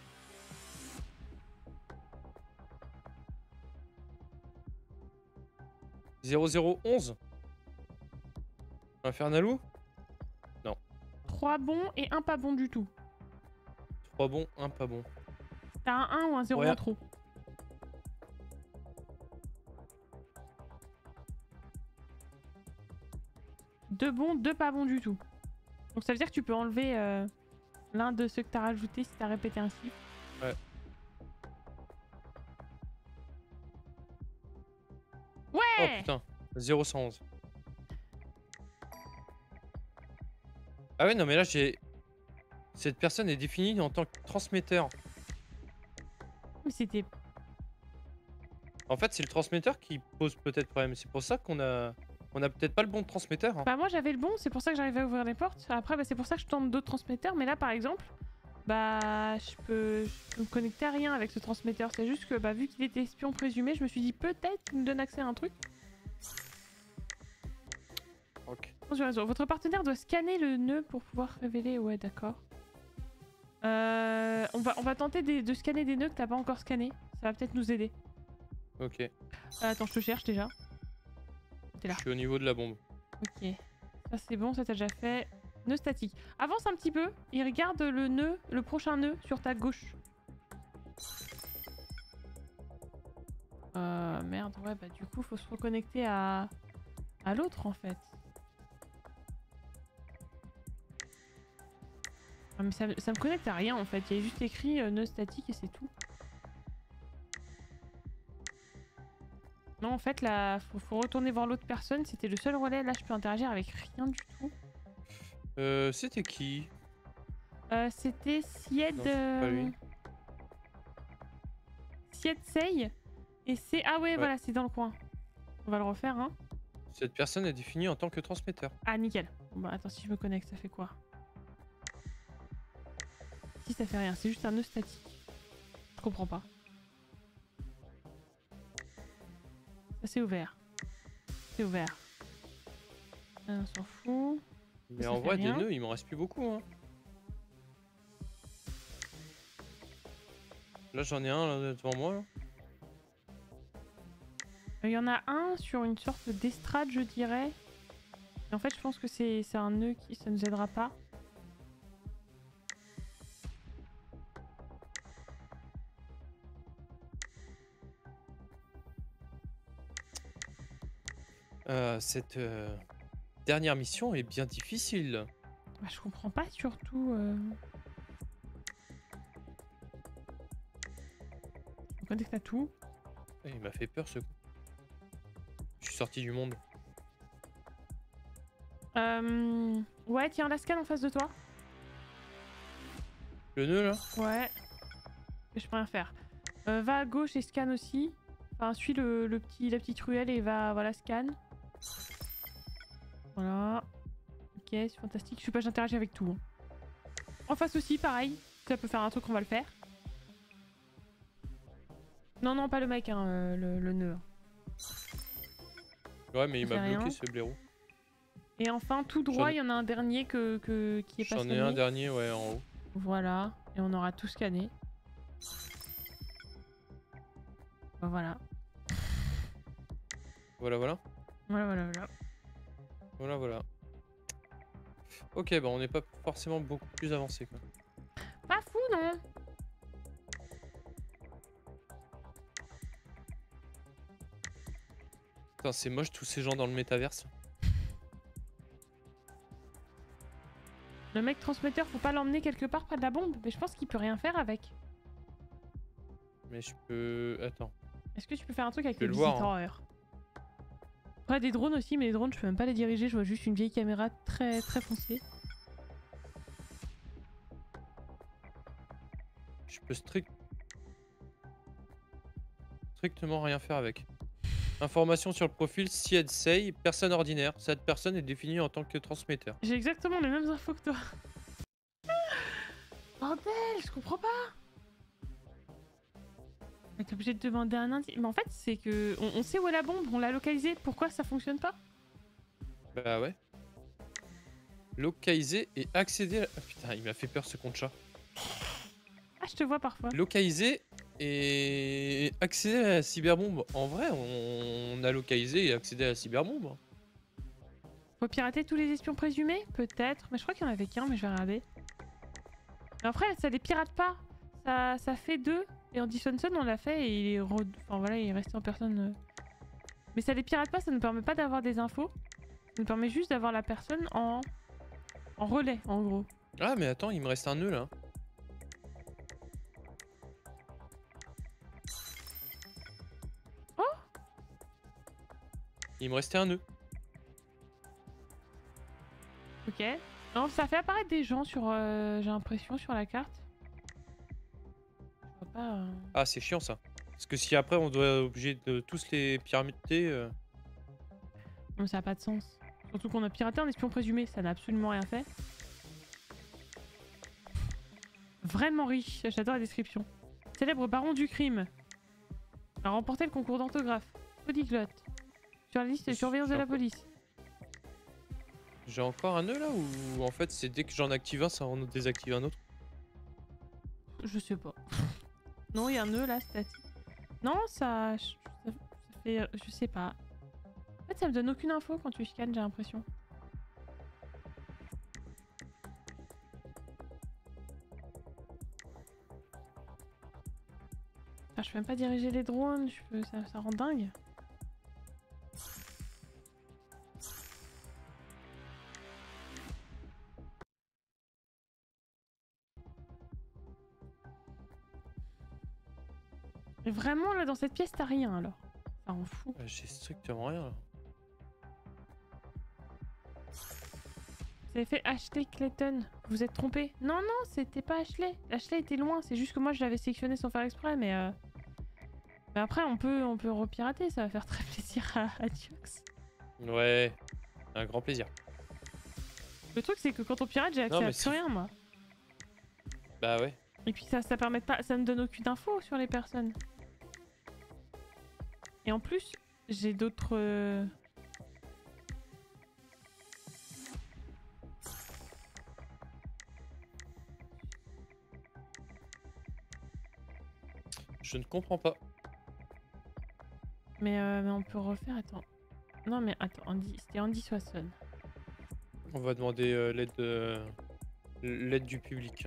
zéro zéro onze. Infernalou? Trois bons et un pas bon du tout. Trois bons, un pas bon. T'as un un ou un zéro Ouais. en trop. Deux bons, deux pas bons du tout. Donc ça veut dire que tu peux enlever euh, l'un de ceux que t'as rajouté si t'as répété un chiffre. Ouais. Oh Ouais. putain, zéro cent onze. Ah ouais, non, mais là j'ai. Cette personne est définie en tant que transmetteur. Mais c'était... En fait, c'est le transmetteur qui pose peut-être problème. C'est pour ça qu'on a. On a peut-être pas le bon transmetteur. Hein. Bah moi j'avais le bon, c'est pour ça que j'arrivais à ouvrir les portes. Après bah, c'est pour ça que je tente d'autres transmetteurs. Mais là par exemple, bah je peux, je peux me connecter à rien avec ce transmetteur. C'est juste que bah, vu qu'il était espion présumé, je me suis dit peut-être qu'il me donne accès à un truc. Ok. Attention, attention. Votre partenaire doit scanner le nœud pour pouvoir révéler... Ouais d'accord. Euh, on, va, on va tenter des- de scanner des nœuds que t'as pas encore scannés. Ça va peut-être nous aider. Ok. Euh, attends, je te cherche déjà. T'es là. Je suis au niveau de la bombe. Ok. Ça c'est bon, ça t'as déjà fait. Nœud statique. Avance un petit peu et regarde le nœud, le prochain nœud sur ta gauche. Euh, merde, ouais, bah du coup, faut se reconnecter à, à l'autre en fait. Ah, mais ça, ça me connecte à rien en fait, il y a juste écrit euh, nœud statique et c'est tout. Non, en fait, là, faut, faut retourner voir l'autre personne, c'était le seul relais, là je peux interagir avec rien du tout. Euh, c'était qui? Euh, c'était Sied... Non, c'est pas lui. Sied Sei. Et c'est... Ah ouais, Ouais. voilà, c'est dans le coin. On va le refaire, hein. Cette personne est définie en tant que transmetteur. Ah, nickel. Bon bah attends, si je me connecte, ça fait quoi? Si, ça fait rien, c'est juste un nœud statique. Je comprends pas. Ça c'est ouvert. C'est ouvert. Ah, on s'en fout. Mais Ça en fait vrai, rien. des nœuds, il m'en reste plus beaucoup. Hein. Là, j'en ai un là, devant moi. Là. Il y en a un sur une sorte d'estrade, je dirais. Et en fait, je pense que c'est c'est un nœud qui ça nous aidera pas. Euh, cette euh, dernière mission est bien difficile. Bah, je comprends pas surtout. Euh... Je me connecte à tout. Eh, il m'a fait peur ce coup. Je suis sorti du monde. Euh... Ouais, tiens, la scan en face de toi. Le nœud là? Ouais. Je peux rien faire. Euh, va à gauche et scan aussi. Enfin, suis le, le petit, la petite ruelle et va, voilà, scan. Voilà. Ok, c'est fantastique. Je sais pas, j'interagis avec tout. Hein. En face aussi, pareil. Ça peut faire un truc, on va le faire. Non, non, pas le mec, hein, euh, le, le nœud. Ouais, mais il Ça m'a fait bloqué rien. ce blaireau. Et enfin, tout droit, il y en a un dernier que, que, qui est pas J'en ai scanné. un dernier, ouais, en haut. Voilà. Et on aura tout scanné. Bah, voilà. Voilà, voilà. Voilà, voilà, voilà. Voilà, voilà. Ok, bah on n'est pas forcément beaucoup plus avancé quoi. Pas fou, non? Putain, c'est moche tous ces gens dans le métaverse. Le mec transmetteur, faut pas l'emmener quelque part près de la bombe. Mais je pense qu'il peut rien faire avec. Mais je peux... Attends. Est-ce que tu peux faire un truc avec Je vais les le voir, visiteurs? Après des drones aussi, mais les drones je peux même pas les diriger, je vois juste une vieille caméra très très foncée. Je peux strict... strictement rien faire avec. Information sur le profil Sied Sei, personne ordinaire. Cette personne est définie en tant que transmetteur. J'ai exactement les mêmes infos que toi. Bordel, je comprends pas. Mais t'es obligé de demander un indice. Mais en fait, c'est que on, on sait où est la bombe, on l'a localisée. Pourquoi ça fonctionne pas? Bah ouais. Localiser et accéder à... Ah, putain, il m'a fait peur ce compte chat. Ah, je te vois parfois. Localiser et accéder à la cyberbombe. En vrai, on a localisé et accédé à la cyberbombe. Faut pirater tous les espions présumés? Peut-être, mais je crois qu'il y en avait qu'un, mais je vais regarder. Mais après, ça les pirate pas. Ça, ça fait deux. Et Andy Swanson, on l'a fait et il est, re... enfin, voilà, il est resté en personne. euh. Mais ça les pirate pas, ça ne permet pas d'avoir des infos. Ça nous permet juste d'avoir la personne en... en relais, en gros. Ah mais attends, il me reste un nœud là. Oh! Il me restait un nœud. Ok. Non, ça fait apparaître des gens sur... euh, j'ai l'impression, sur la carte. Je vois pas... euh. Ah c'est chiant ça. Parce que si après on doit être obligé de tous les pirater... Euh... Non, ça n'a pas de sens. Surtout qu'on a piraté un espion présumé, ça n'a absolument rien fait. Vraiment riche, j'adore la description. Célèbre baron du crime. A remporté le concours d'orthographe. Polyglotte. Sur la liste de surveillance de la police. J'ai encore un nœud là ou en fait c'est dès que j'en active un ça en désactive un autre? Je sais pas. Non, il y a un nœud là, statique. Non, ça... ça fait... Je sais pas. En fait, ça me donne aucune info quand tu scannes, j'ai l'impression. Enfin, je peux même pas diriger les drones, je peux... ça, ça rend dingue. Et vraiment, là, dans cette pièce, t'as rien, alors. Ça rend fou. J'ai strictement rien, là. Vous avez fait Ashley Clayton. Vous vous êtes trompé. Non, non, c'était pas Ashley. Ashley était loin. C'est juste que moi, je l'avais sélectionné sans faire exprès, mais... Euh... Mais après, on peut, on peut repirater. Ça va faire très plaisir à, à Diox. Ouais, un grand plaisir. Le truc, c'est que quand on pirate, j'ai accès Non, à mais plus rien, moi. Bah ouais. Et puis ça, ça permet pas... Ça me donne aucune info sur les personnes. Et en plus, j'ai d'autres... Euh... Je ne comprends pas. Mais, euh, mais on peut refaire... Attends. Non, mais attends. Andy... C'était Andy Swanson. On va demander euh, l'aide euh, l'aide du public.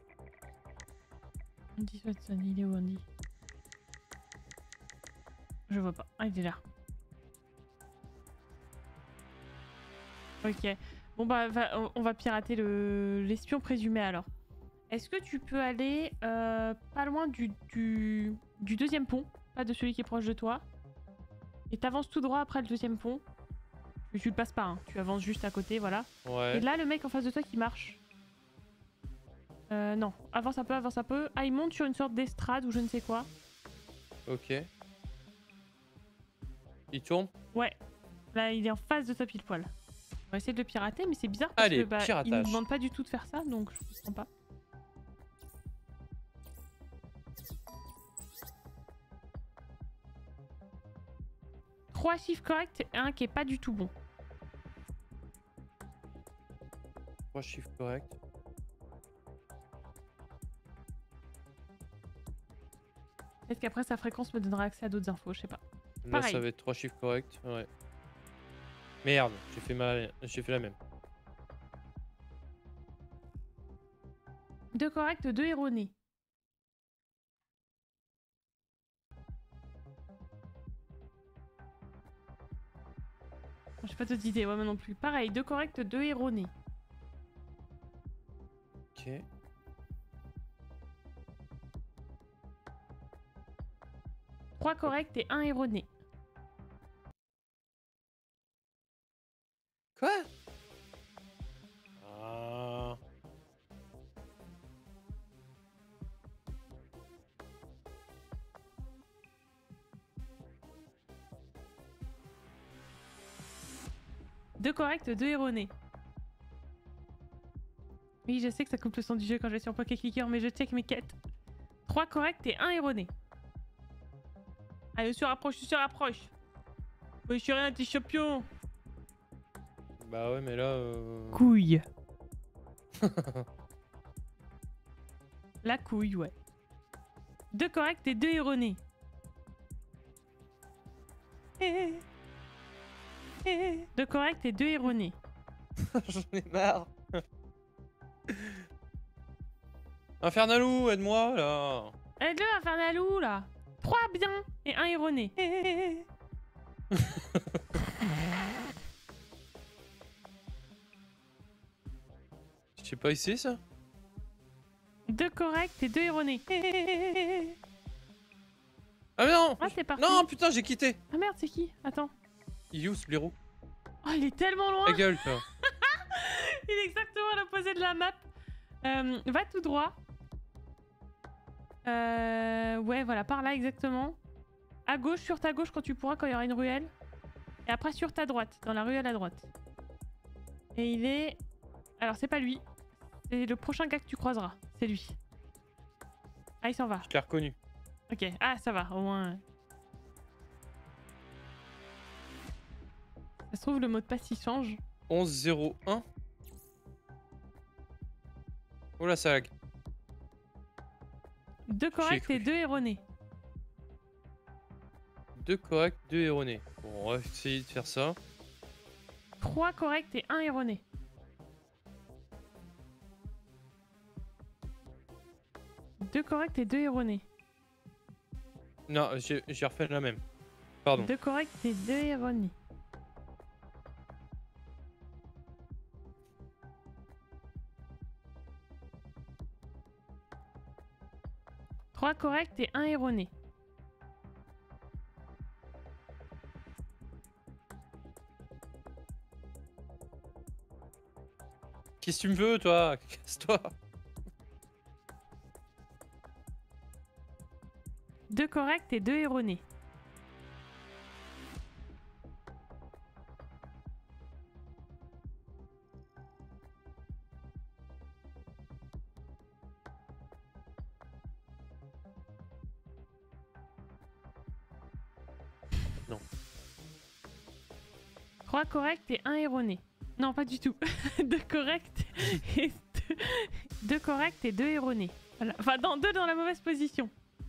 Andy Swanson, il est où Andy? Je vois pas. Ah, il est là. Ok. Bon bah, va, on, on va pirater le l'espion présumé alors. Est-ce que tu peux aller euh, pas loin du, du, du deuxième pont, pas de celui qui est proche de toi, et t'avances tout droit après le deuxième pont. Tu, tu le passes pas, hein. Tu avances juste à côté, voilà. Ouais. Et là, le mec en face de toi qui marche. Euh, non, avance un peu, avance un peu. Ah, il monte sur une sorte d'estrade ou je ne sais quoi. Ok. Il tourne? Ouais. Là, il est en face de toi pile poil. On va essayer de le pirater, mais c'est bizarre parce Allez, que bah, il piratage. nous demande pas du tout de faire ça, donc je comprends pas. Trois chiffres corrects et un qui est pas du tout bon. Trois chiffres corrects. Peut-être qu'après sa fréquence me donnera accès à d'autres infos, je sais pas. Là, Pareil. ça va être trois chiffres corrects. Ouais. Merde, j'ai fait, ma... j'ai fait la même. Deux corrects, deux erronés. J'ai pas d'autres idées, ouais, moi non plus. Pareil, deux corrects, deux erronés. Ok. Trois corrects et un erroné. Quoi? Ah. Deux corrects, deux erronés. Oui, je sais que ça coupe le son du jeu quand je vais sur Poké Clicker, mais je check mes quêtes. Trois corrects et un erroné. Allez, on se rapproche, on se rapproche. Oui, je suis rien, petit champion. Bah ouais, mais là... Euh... Couille. La couille, ouais. Deux corrects et deux erronés. Eh, eh. Deux corrects et deux erronés. J'en ai marre. Infernalou, aide-moi, là. Aide-le, Infernalou, là. Trois bien et un erroné. Eh. Je sais pas ici, ça. Deux corrects et deux erronés. Ah mais non. Ah, c'est parti. Non, putain, j'ai quitté. Ah merde, c'est qui? Attends. Il est où, ce blaireau? Oh, il est tellement loin. Ta gueule, toi. Il est exactement à l'opposé de la map. Euh, va tout droit. Euh, ouais, voilà, par là exactement. À gauche, sur ta gauche quand tu pourras, quand il y aura une ruelle. Et après sur ta droite, dans la ruelle à droite. Et il est... Alors c'est pas lui. C'est le prochain gars que tu croiseras. C'est lui. Ah, il s'en va. Je l'ai reconnu. Ok, ah ça va, au moins... Ça se trouve le mot de passe il change. onze zéro un. Oh là, ça lag. Deux corrects cru. et deux erronés. Deux corrects, deux erronés. Bon, on va essayer de faire ça. Trois corrects et un erroné. Deux corrects et deux erronés. Non, j'ai j'ai refait la même. Pardon. Deux corrects et deux erronés. Trois corrects et un erroné. Qu'est-ce que tu me veux, toi? Casse-toi. Deux corrects et deux erronés. Non. Trois corrects et un erroné. Non, pas du tout. Deux corrects et deux... deux corrects et deux erronés. Voilà. Enfin, dans deux dans la mauvaise position.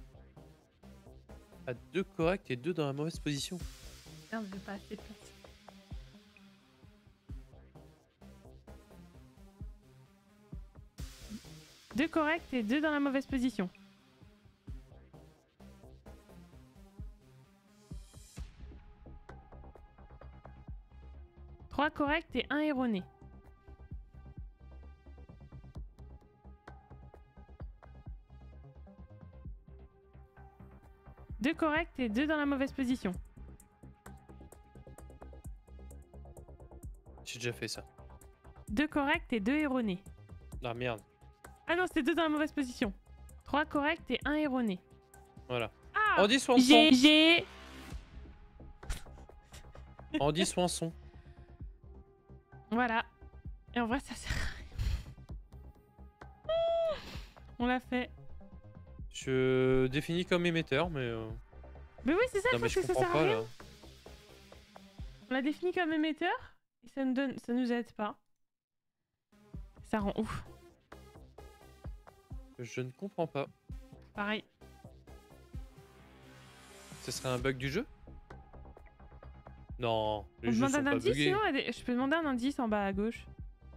À deux corrects et deux dans la mauvaise position. Merde, j'ai pas assez de place. Deux corrects et deux dans la mauvaise position. Trois corrects et un erroné. Deux corrects et deux dans la mauvaise position. J'ai déjà fait ça. Deux corrects et deux erronés. Ah merde. Ah non, c'était deux dans la mauvaise position. Trois corrects et un erroné. Voilà. Ah, Andy Swanson. J'ai... j'ai... Andy Swanson. Voilà. Et en vrai, ça sert à rien. On l'a fait. Je définis comme émetteur, mais... Euh... Mais oui, c'est ça, Non, je mais pense je que ça comprends sert à pas, rien. là. On l'a défini comme émetteur et ça nous donne, ça nous aide pas. Ça rend ouf. Je ne comprends pas. Pareil. Ce serait un bug du jeu? Non, les On jeux demande sont un pas indice buggés. sinon elle est- je peux demander un indice en bas à gauche.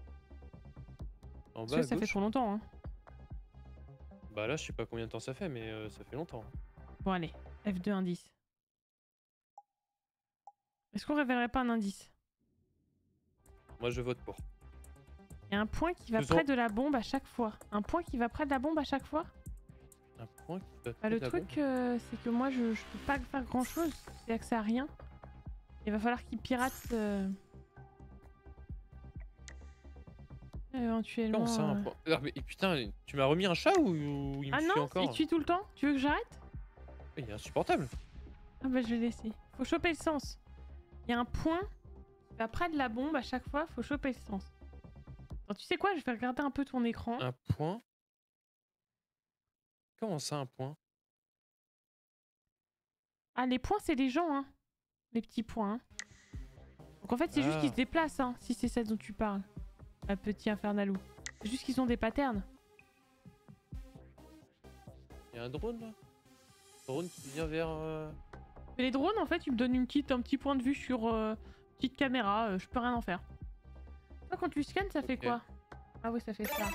En Parce bas que à ça fait gauche. trop longtemps. Hein. Bah là, je sais pas combien de temps ça fait, mais euh, ça fait longtemps. Bon allez, F deux indice. Est-ce qu'on révélerait pas un indice? Moi, je vote pour. Il y a un point qui va Faisons- près de la bombe à chaque fois. Un point qui va près de la bombe à chaque fois? Un point qui va Bah, le de la truc, euh, c'est que moi, je, je peux pas faire grand chose. C'est accès à rien. Il va falloir qu'il pirate. Euh... Éventuellement. Comment ça, un euh, point? Ah, mais putain, tu m'as remis un chat ou, ou il me Ah suit non, encore? il tue tout le temps. Tu veux que j'arrête? Il est insupportable. Ah bah je vais laisser. Faut choper le sens. Il y a un point qui va près de la bombe à chaque fois. Faut choper le sens. Alors, tu sais quoi? Je vais regarder un peu ton écran. Un point? Comment ça, un point? Ah, les points, c'est les gens, hein. Les petits points. Hein. Donc en fait, c'est juste Ah. qu'ils se déplacent, hein, si c'est ça dont tu parles. Un petit infernalou. C'est juste qu'ils ont des patterns. Il y a un drone là? Drone qui vient vers. Euh... Mais les drones, en fait, ils me donnent une petite, un petit point de vue sur euh, petite caméra. Euh, je peux rien en faire. Toi, quand tu scannes, ça fait Ok. quoi? Ah oui, ça fait ça.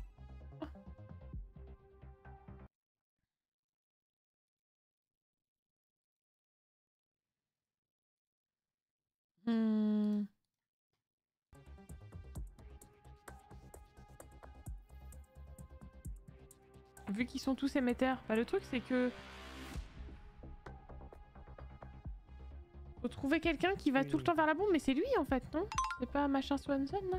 Hmm. Vu qu'ils sont tous émetteurs. Bah, le truc, c'est que... Faut trouver quelqu'un qui va Oui. tout le temps vers la bombe, mais c'est lui, en fait, non? C'est pas machin Swanson, là?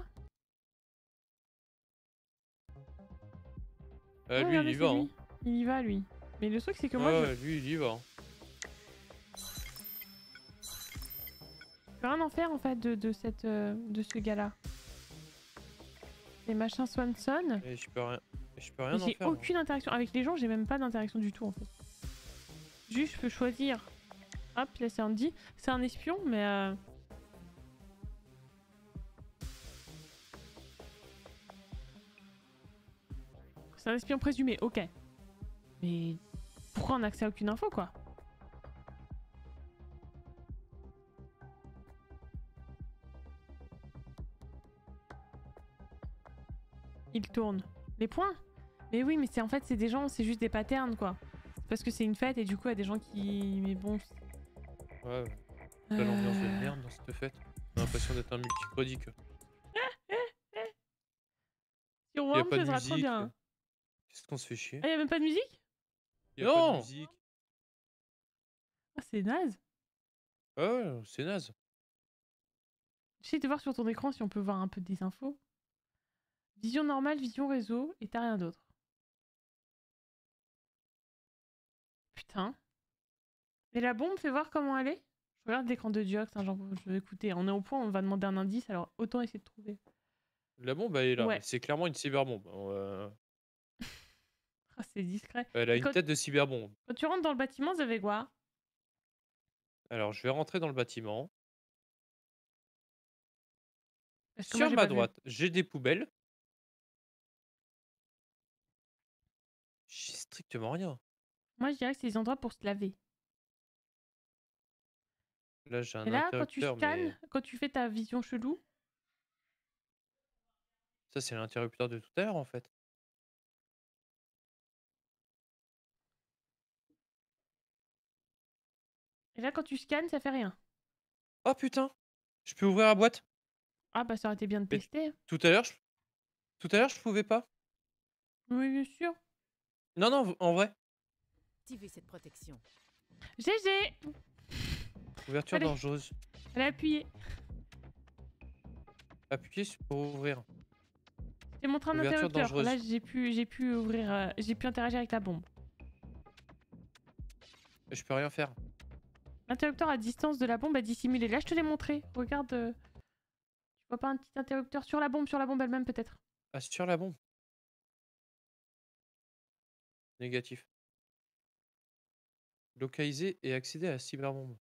Euh, Ah, lui, regardez, il y c'est va. lui. Hein. Il y va, lui. Mais le truc, c'est que Ouais, moi, je... ouais, lui, il y va. Hein. je peux rien en faire, en fait, de, de, cette, euh, de ce gars-là. Les machins Swanson... Et je peux rien, je peux Mais rien en j'ai faire. moi. aucune interaction avec les gens, j'ai même pas d'interaction du tout en fait. Juste je peux choisir. Hop, là c'est Andy. C'est un espion, mais euh... c'est un espion présumé, ok. Mais pourquoi on a accès à aucune info, quoi? Il tourne. Les points? Mais oui, mais c'est en fait, c'est des gens, c'est juste des patterns, quoi. Parce que c'est une fête et du coup, il y a des gens qui... Mais bon... Ouais, ouais. T'as l'ambiance de merde dans cette fête. J'ai l'impression d'être un multichronique. Sur Y a Worms, pas ça de sera trop musique. bien. Qu'est-ce qu'on se fait chier? Ah, y a même pas de musique? Y a pas de Non! musique. Ah, c'est naze. Ah ouais, c'est naze. J'essaie de voir sur ton écran si on peut voir un peu des infos. Vision normale, vision réseau, et t'as rien d'autre. Putain. Et la bombe, fais voir comment elle est. Je regarde l'écran de Diox, hein, genre, je vais écouter. On est au point, on va demander un indice, alors autant essayer de trouver. La bombe, elle est là. Ouais. C'est clairement une cyberbombe. Euh, Ah, c'est discret. Elle a Et une quand, tête de cyberbombe. quand tu rentres dans le bâtiment, ça fait quoi? Alors, je vais rentrer dans le bâtiment. Parce que moi, Sur j'ai ma pas vu. droite, j'ai des poubelles. J'ai strictement rien. Moi, je dirais que c'est des endroits pour se laver. Là, j'ai un Et là, quand tu interrupteur, scannes, mais quand tu fais ta vision chelou, ça, c'est l'interrupteur de tout à l'heure, en fait. et là, quand tu scannes, ça fait rien. Oh putain! Je peux ouvrir la boîte? Ah, bah, ça aurait été bien de Mais tester. tout à l'heure, je... tout à l'heure, je pouvais pas. Oui, bien sûr. Non, non, v- en vrai. Activez cette protection. G G! Ouverture Allez. dangereuse. Elle a appuyé. Appuyez sur- pour ouvrir. J'ai montré un Ouverture interrupteur. dangereuse. Là, j'ai pu, j'ai pu ouvrir, euh, j'ai pu interagir avec la bombe. Je peux rien faire. L'interrupteur à distance de la bombe est dissimulé. Là, je te l'ai montré. Regarde. euh, Tu vois pas un petit interrupteur sur la bombe, sur la bombe elle-même peut-être? Ah, sur la bombe. Négatif. Localiser et accéder à la cyberbombe.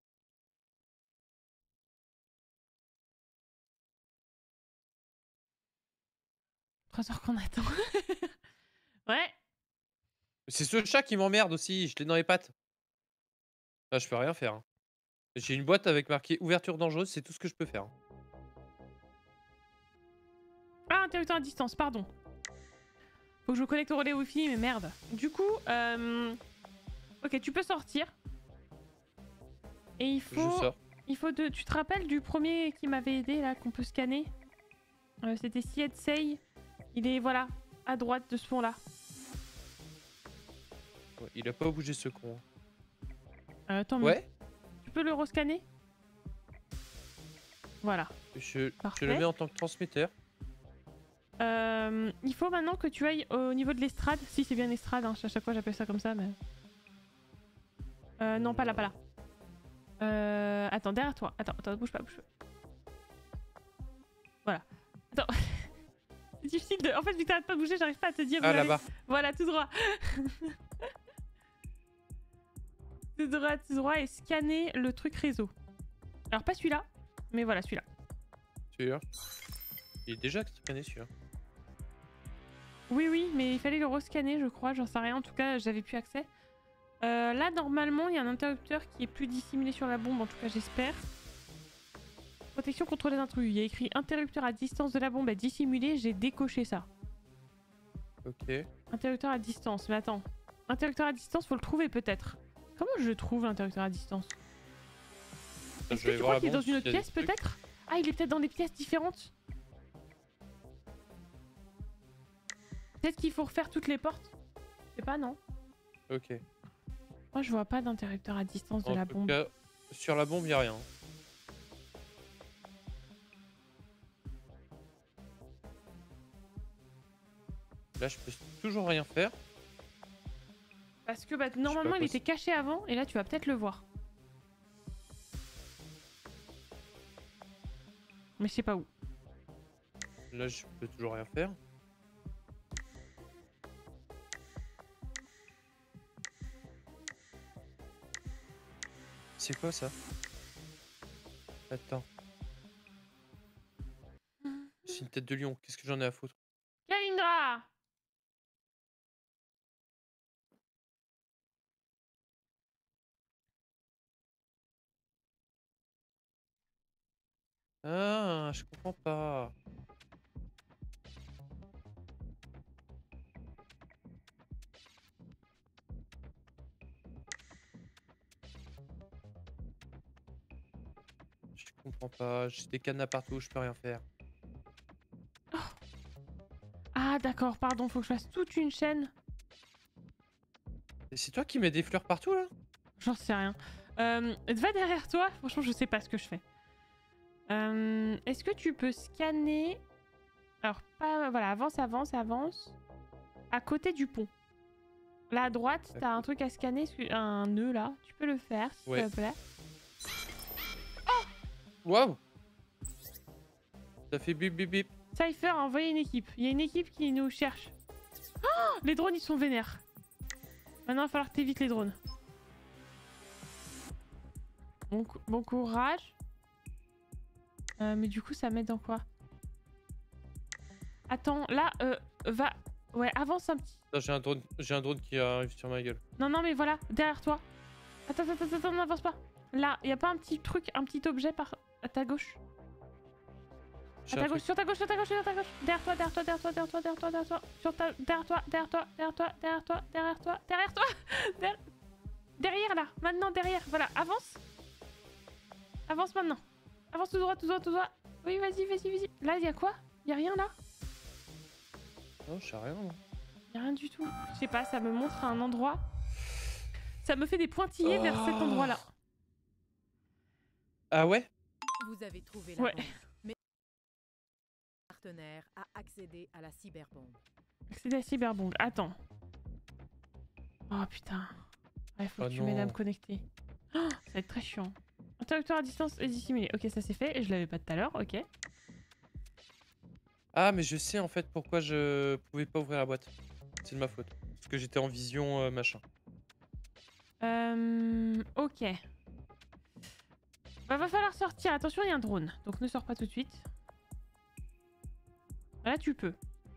Trois heures qu'on attend. Ouais. C'est ce chat qui m'emmerde aussi. Je l'ai dans les pattes. Là, je peux rien faire. hein. J'ai une boîte avec marqué ouverture dangereuse. C'est tout ce que je peux faire. hein. Ah, interrupteur à distance, pardon. Faut que je me connecte au relais Wi-Fi, mais merde. Du coup, euh... ok, tu peux sortir. Et il Je faut... sors. Il faut de... Tu te rappelles du premier qui m'avait aidé, là, qu'on peut scanner? Euh, C'était Sied Sei. Il est, voilà, à droite de ce pont-là. Ouais, il a pas bougé ce con. Euh, attends, mais Ouais. tu peux le rescanner? Voilà. Je, je le Parfait. mets en tant que transmetteur. Euh, il faut maintenant que tu ailles au niveau de l'estrade. Si, c'est bien l'estrade, hein. À chaque fois j'appelle ça comme ça, mais... Euh, non, pas là, pas là. Euh, attends, derrière toi. Attends, attends, bouge pas, bouge pas. Voilà. Attends. C'est difficile de... En fait, vu que t'arrêtes pas de bouger, j'arrive pas à te dire... Ah, où aller. là-bas. Voilà, tout droit. Tout droit, tout droit, et scanner le truc réseau. Alors, pas celui-là, mais voilà, celui-là. Celui-là. Il est déjà scanné celui-là. Oui, oui, mais il fallait le rescanner, je crois, j'en sais rien. En tout cas, j'avais plus accès. Euh, là, normalement, il y a un interrupteur qui est plus dissimulé sur la bombe, en tout cas, j'espère. Protection contre les intrus. Il y a écrit interrupteur à distance de la bombe est dissimulé, j'ai décoché ça. Ok. Interrupteur à distance, mais attends. Interrupteur à distance, faut le trouver peut-être. Comment je le trouve, l'interrupteur à distance? Je Est-ce vais que tu voir crois la qu'il est dans bombe une s'il autre y a des pièce trucs. peut-être? Ah, il est peut-être dans des pièces différentes. Peut-être qu'il faut refaire toutes les portes. Je sais pas, non? Ok. Moi, je vois pas d'interrupteur à distance de En la tout bombe. cas, sur la bombe, il n'y a rien. Là, je peux toujours rien faire. Parce que bah, normalement, il quoi était caché avant, et là, tu vas peut-être le voir. Mais je sais pas où. Là, je peux toujours rien faire. C'est quoi ça? Attends. C'est une tête de lion. Qu'est-ce que j'en ai à foutre? Kalindra! Ah, je comprends pas. Je comprends pas. J'ai des cadenas partout, je peux rien faire. Ah d'accord, pardon, faut que je fasse toute une chaîne. Et c'est toi qui mets des fleurs partout là? J'en sais rien. Euh, va derrière toi, franchement je sais pas ce que je fais. Euh, Est-ce que tu peux scanner... Alors, pas... voilà, avance, avance, avance. À côté du pont. Là à droite, t'as un truc à scanner, un nœud là. Tu peux le faire, s'il Ouais. te plaît. Waouh! Ça fait bip bip bip. Cypher a envoyé une équipe. Il y a une équipe qui nous cherche. Oh, les drones, ils sont vénères. Maintenant, il va falloir que t'évites les drones. Bon, cou- bon courage. Euh, mais du coup, ça m'aide en quoi? Attends, là, euh, va... Ouais, avance un petit... Là, j'ai un drone, j'ai un drone qui arrive sur ma gueule. Non, non, mais voilà, derrière toi. Attends, attends, attends, attends, n'avance pas. Là, y a pas un petit truc, un petit objet par... à ta gauche? J'ai À un ta gauche, truc. sur ta gauche, sur ta gauche, sur ta gauche. Derrière toi, derrière toi, derrière toi, derrière toi, derrière toi, derrière toi. Sur ta... Derrière toi, derrière toi, derrière toi, derrière toi, derrière toi, derrière toi. Der- Derrière là, maintenant derrière. Voilà, avance. Avance maintenant. Avance tout droit, tout droit, tout droit. Oui, vas-y, vas-y, vas-y. Là, y a quoi? Y a rien là? Non, je sais rien. moi. Y a rien du tout. Je sais pas, ça me montre un endroit. Ça me fait des pointillés vers cet Oh. endroit là. Ah ouais? Vous avez trouvé la Ouais. bombe, mais le partenaire a accédé à la cyberbombe. C'est de la cyberbombe. Attends. Oh putain. Il faut Oh que tu m'aides à non. me connecter. Oh, ça va être très chiant. Interrupteur à distance est dissimulé. Ok, ça c'est fait. Et je l'avais pas tout à l'heure. Ok. Ah, mais je sais en fait pourquoi je pouvais pas ouvrir la boîte. C'est de ma faute. Parce que j'étais en vision euh, machin. Euh, ok. Bah, va falloir sortir. Attention, il y a un drone. Donc ne sors pas tout de suite. Là, tu peux.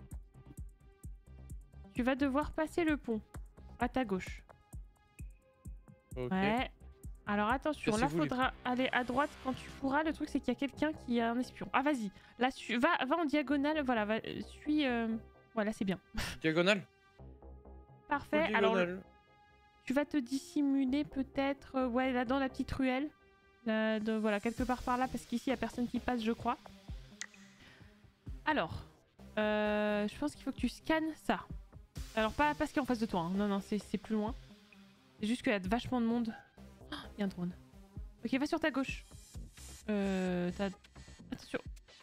Tu vas devoir passer le pont. À ta gauche. Ok. Ouais. Alors attention, là Cassez-vous les- faudra aller à droite quand tu pourras. Le truc c'est qu'il y a quelqu'un qui a un espion. Ah vas-y, là su- va, va en diagonale, voilà, va, euh, suis... euh, Voilà, c'est bien. Diagonale. Parfait, Full alors le- diagonale. tu vas te dissimuler peut-être, euh, ouais, là dans la petite ruelle. Là, de- voilà, quelque part par là, parce qu'ici il y a personne qui passe, je crois. Alors, euh, je pense qu'il faut que tu scannes ça. Alors pas, pas ce qui est en face de toi, hein. Non, non, c'est c'est plus loin. C'est juste qu'il y a vachement de monde. Il y a un drone. Ok, va sur ta gauche. Euh... t'as- Attention.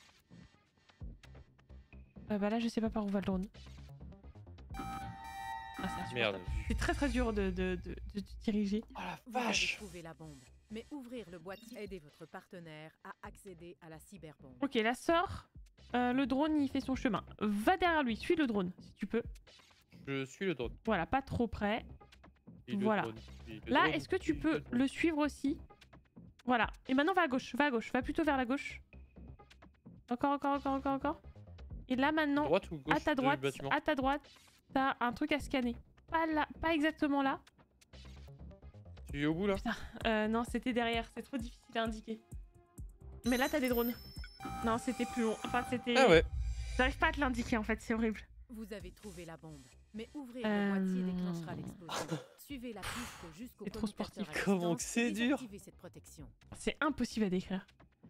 Euh, bah là, je sais pas par où va le drone. Ah, c'est insupportable. Merde. C'est très très dur de, de, de, de te diriger. Oh la Vous avez vache! trouvé la bombe, mais ouvrir le boîtier aidez votre partenaire à accéder à la cyberbombe. Ok, là, sort. Euh, le drone, il fait son chemin. Va derrière lui, suis le drone, si tu peux. Je suis le drone. Voilà, pas trop près. Et le Voilà. drone, et le Là, drone, est-ce que tu et peux drone. le suivre aussi? Voilà. Et maintenant, va à gauche, va à gauche, va plutôt vers la gauche. Encore, encore, encore, encore, encore. Et là, maintenant, Droite ou gauche à ta du droite, bâtiment? à ta droite, t'as un truc à scanner. Pas là, pas exactement là. Tu es au bout là? Euh, non, c'était derrière, c'est trop difficile à indiquer. Mais là, t'as des drones. Non, c'était plus long. Enfin, c'était... Ah ouais. J'arrive pas à te l'indiquer, en fait, c'est horrible. Vous avez trouvé la bombe, mais ouvrir Euh, le boîtier déclenchera l'explosion. Suivez la piste jusqu'au C'est trop commutateur sportif. à Comment distance que c'est et dur. désactivez cette protection. C'est impossible à décrire.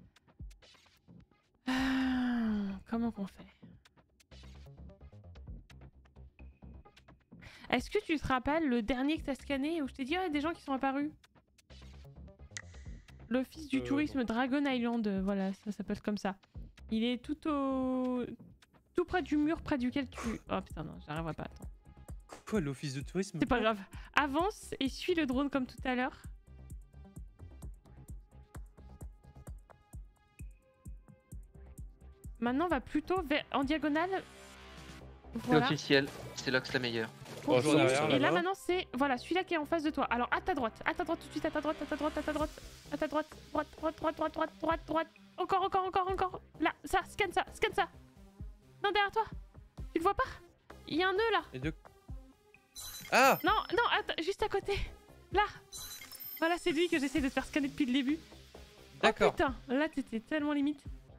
Ah, comment qu'on fait? Est-ce que tu te rappelles le dernier que t'as scanné où je t'ai dit, oh, il y a des gens qui sont apparus? L'office du Euh, tourisme Dragon Island, euh, voilà, ça s'appelle comme ça. Il est tout au... tout près du mur près duquel tu... Oh putain, non, j'arriverai pas, attends. Quoi, l'office de tourisme? C'est pas grave. Avance et suis le drone comme tout à l'heure. Maintenant, on va plutôt vers... en diagonale. C'est Voilà. officiel, c'est Lox la meilleure. Bonjour, Continue. derrière, Et là là-bas. maintenant c'est voilà celui-là qui est en face de toi. Alors à ta droite, à ta droite tout de suite, à ta droite, à ta droite, à ta droite, à ta droite, droite, droite, droite, droite, droite, droite, droite. Encore, encore, encore, encore. Là, ça, scanne ça, scanne ça. Non, derrière toi. Tu le vois pas? Il y a un nœud là. Et deux. Ah! Non, non, attends, juste à côté. Là. Voilà, c'est lui que j'essaie de te faire scanner depuis le début. Oh D'accord. putain, là t'étais tellement limite.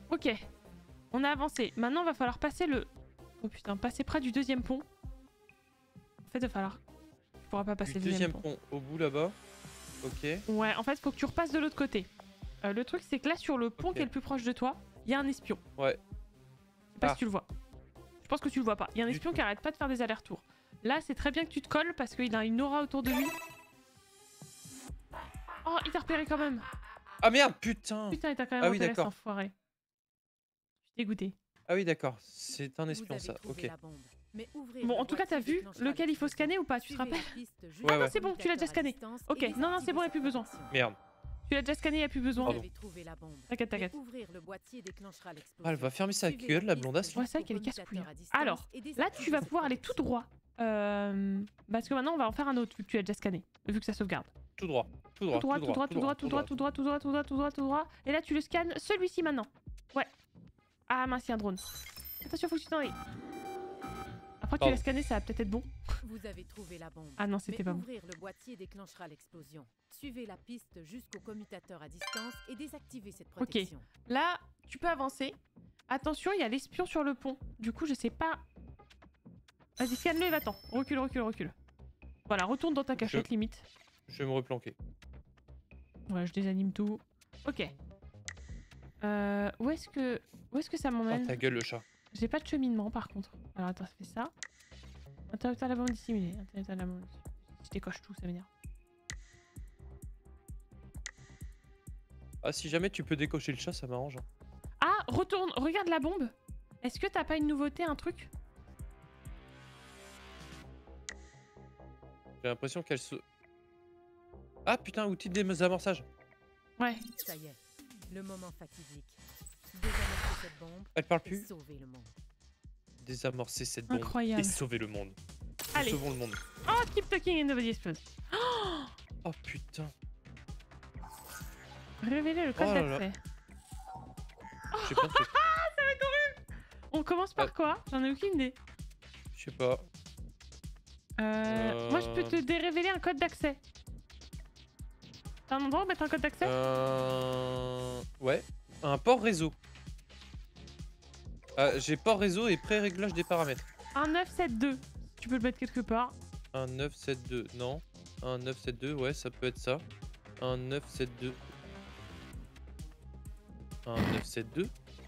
Ok. On a avancé. Maintenant, va falloir passer le... Oh putain, passer près du deuxième pont. En fait, il va falloir... Tu pourras pas passer Du le deuxième, deuxième pont. pont au bout là-bas. Ok. Ouais, en fait, faut que tu repasses de l'autre côté. Euh, le truc, c'est que là, sur le pont Ok. qui est le plus proche de toi, il y a un espion. Ouais. Je sais pas Ah. si tu le vois. Je pense que tu le vois pas. Il y a un Du espion tout. qui arrête pas de faire des allers-retours. Là, c'est très bien que tu te colles parce qu'il a une aura autour de lui. Oh, il t'a repéré quand même. Ah merde, putain. Putain, il t'a quand même Ah oui, repéré, cet d'accord. enfoiré. Je suis dégoûté. Ah oui, d'accord. C'est un Vous espion avez ça. trouvé Ok. la bombe. Mais ouvrez Bon, le en tout cas, t'as boîtier vu déclenchera lequel il faut l'explosion. scanner ou pas, tu te Suivez rappelles? la piste jusqu'au Ouais, ouais. c'est bon, tu l'as déjà scanné. communicateur à Ok, distance et non, non, c'est bon, y a désactivez plus besoin. cette connexion. Merde. Tu l'as déjà scanné, y a plus besoin. Vous Pardon. avez trouvé la bombe. T'inquiète, Mais t'inquiète. ouvrir le boîtier déclenchera l'explosion. Ah, elle va fermer sa Suivez gueule, la piste blondasse. là. Ouais, c'est vrai qu'elle est jusqu'au casse-couille, hein. commutateur à distance Alors, et là, tu désactivez vas cette pouvoir aller tout connexion. droit. Euh... Parce que maintenant, on va en faire un autre, vu que tu l'as déjà scanné. Vu que ça sauvegarde. Tout droit. Tout Tout droit. droit, tout droit, tout droit, tout droit, tout droit, tout droit, tout droit, tout droit, tout droit. Et là, tu le scannes celui-ci maintenant. Ouais. Ah mince, il y a un drone. Attention, faut que tu t'en ailles. Après que tu Pardon. l'as scanné, ça va peut-être être bon. Vous avez trouvé la bombe. Ah non, Mais c'était pas bon. ouvrir le boîtier déclenchera l'explosion. Suivez la piste jusqu'au commutateur à distance et désactivez cette protection. Là, tu peux avancer. Attention, il y a l'espion sur le pont. Du coup, je sais pas. Vas-y, scanne-le et va-t'en. Recule, recule, recule. Voilà, retourne dans ta cachette, Je- limite. Je vais me replanquer. Ouais, je désanime tout. Ok. Euh, où est-ce que... Où est-ce que ça Oh m'emmène? ta gueule le chat. J'ai pas de cheminement par contre. Alors attends, ça fait ça. Interrupteur à la bande dissimulée. Interrupteur à la bande dissimulée. Je décoche tout, ça m'énerve. Ah si jamais tu peux décocher le chat, ça m'arrange. hein. Ah, retourne, regarde la bombe. Est-ce que t'as pas une nouveauté, un truc? J'ai l'impression qu'elle se... Ah putain, outil de désamorçage. Ouais. Ça y est, le moment fatidique. Désamorcez cette bombe Elle parle et plus. sauvez le monde. Désamorcer cette bombe Incroyable. et sauver le monde. Allez. Sauvons le monde. Oh, keep talking and nobody explodes. Oh putain. Révéler le code Oh là là. d'accès. Je sais pas. c'est- On commence par Euh. quoi? J'en ai aucune idée. Je sais pas. Euh, Moi, je peux te Euh. dérévéler un code d'accès. T'as un endroit où mettre un code d'accès? Euh... Ouais. Un port réseau. Ah, j'ai port réseau et pré-réglage des paramètres. Un neuf sept deux. Tu peux le mettre quelque part. Un neuf sept deux, non. Un neuf sept deux, ouais, ça peut être ça. Un neuf sept deux. Un neuf sept deux.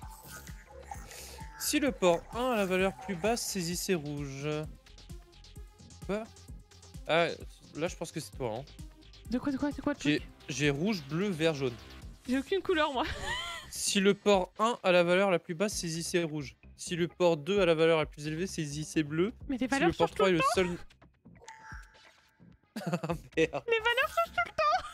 Si le port un a la valeur plus basse, saisissez rouge. Quoi? Ah, là je pense que c'est toi. Hein. De quoi, de quoi, c'est quoi le J'ai truc? j'ai rouge, bleu, vert, jaune. J'ai aucune couleur, moi. Si le port un a la valeur la plus basse, saisissez rouge. Si le port deux a la valeur la plus élevée, saisissez bleu. Mais tes Si le valeurs port changent tout trois est le le temps. seul... Ah merde. Les valeurs changent tout le temps.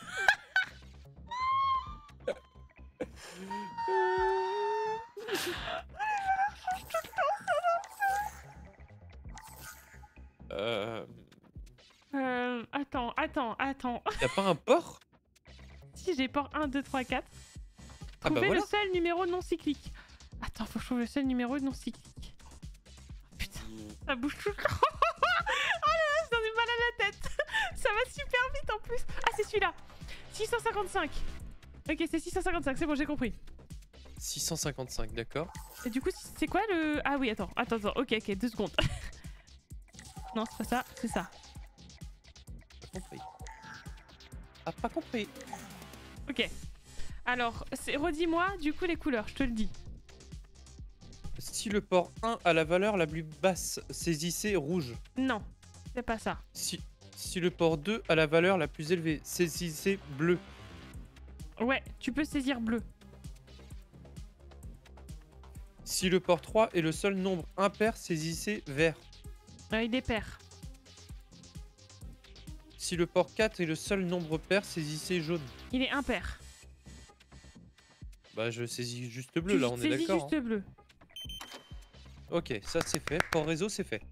Euh... Euh, attends, attends, attends. Y'a pas un port? Si j'ai port un, deux, trois, quatre. Ah bah Trouvez voilà. le seul numéro non cyclique. Attends, faut que je trouve le seul numéro non cyclique. Putain, ça bouge tout le temps. Oh là là, j'en ai mal à la tête. Ça va super vite en plus. Ah, c'est celui-là. six cent cinquante-cinq. Ok, c'est six cent cinquante-cinq, c'est bon, j'ai compris. six cent cinquante-cinq, d'accord. Et du coup, c'est quoi le... Ah oui, attends, attends, attends. Ok, ok, deux secondes. Non, c'est pas ça, c'est ça. Pas compris. Ah, pas compris. Ok. Alors, c'est- redis-moi du coup les couleurs, je te le dis. Si le port un a la valeur la plus basse, saisissez rouge. Non, c'est pas ça. Si, si le port deux a la valeur la plus élevée, saisissez bleu. Ouais, tu peux saisir bleu. Si le port trois est le seul nombre impair, saisissez vert. Euh, il est pair. Si le port quatre est le seul nombre pair, saisissez jaune. Il est impair. Bah je saisis juste bleu Tu là, on est saisis d'accord. juste bleu. hein. Ok, ça c'est fait. Port réseau c'est fait.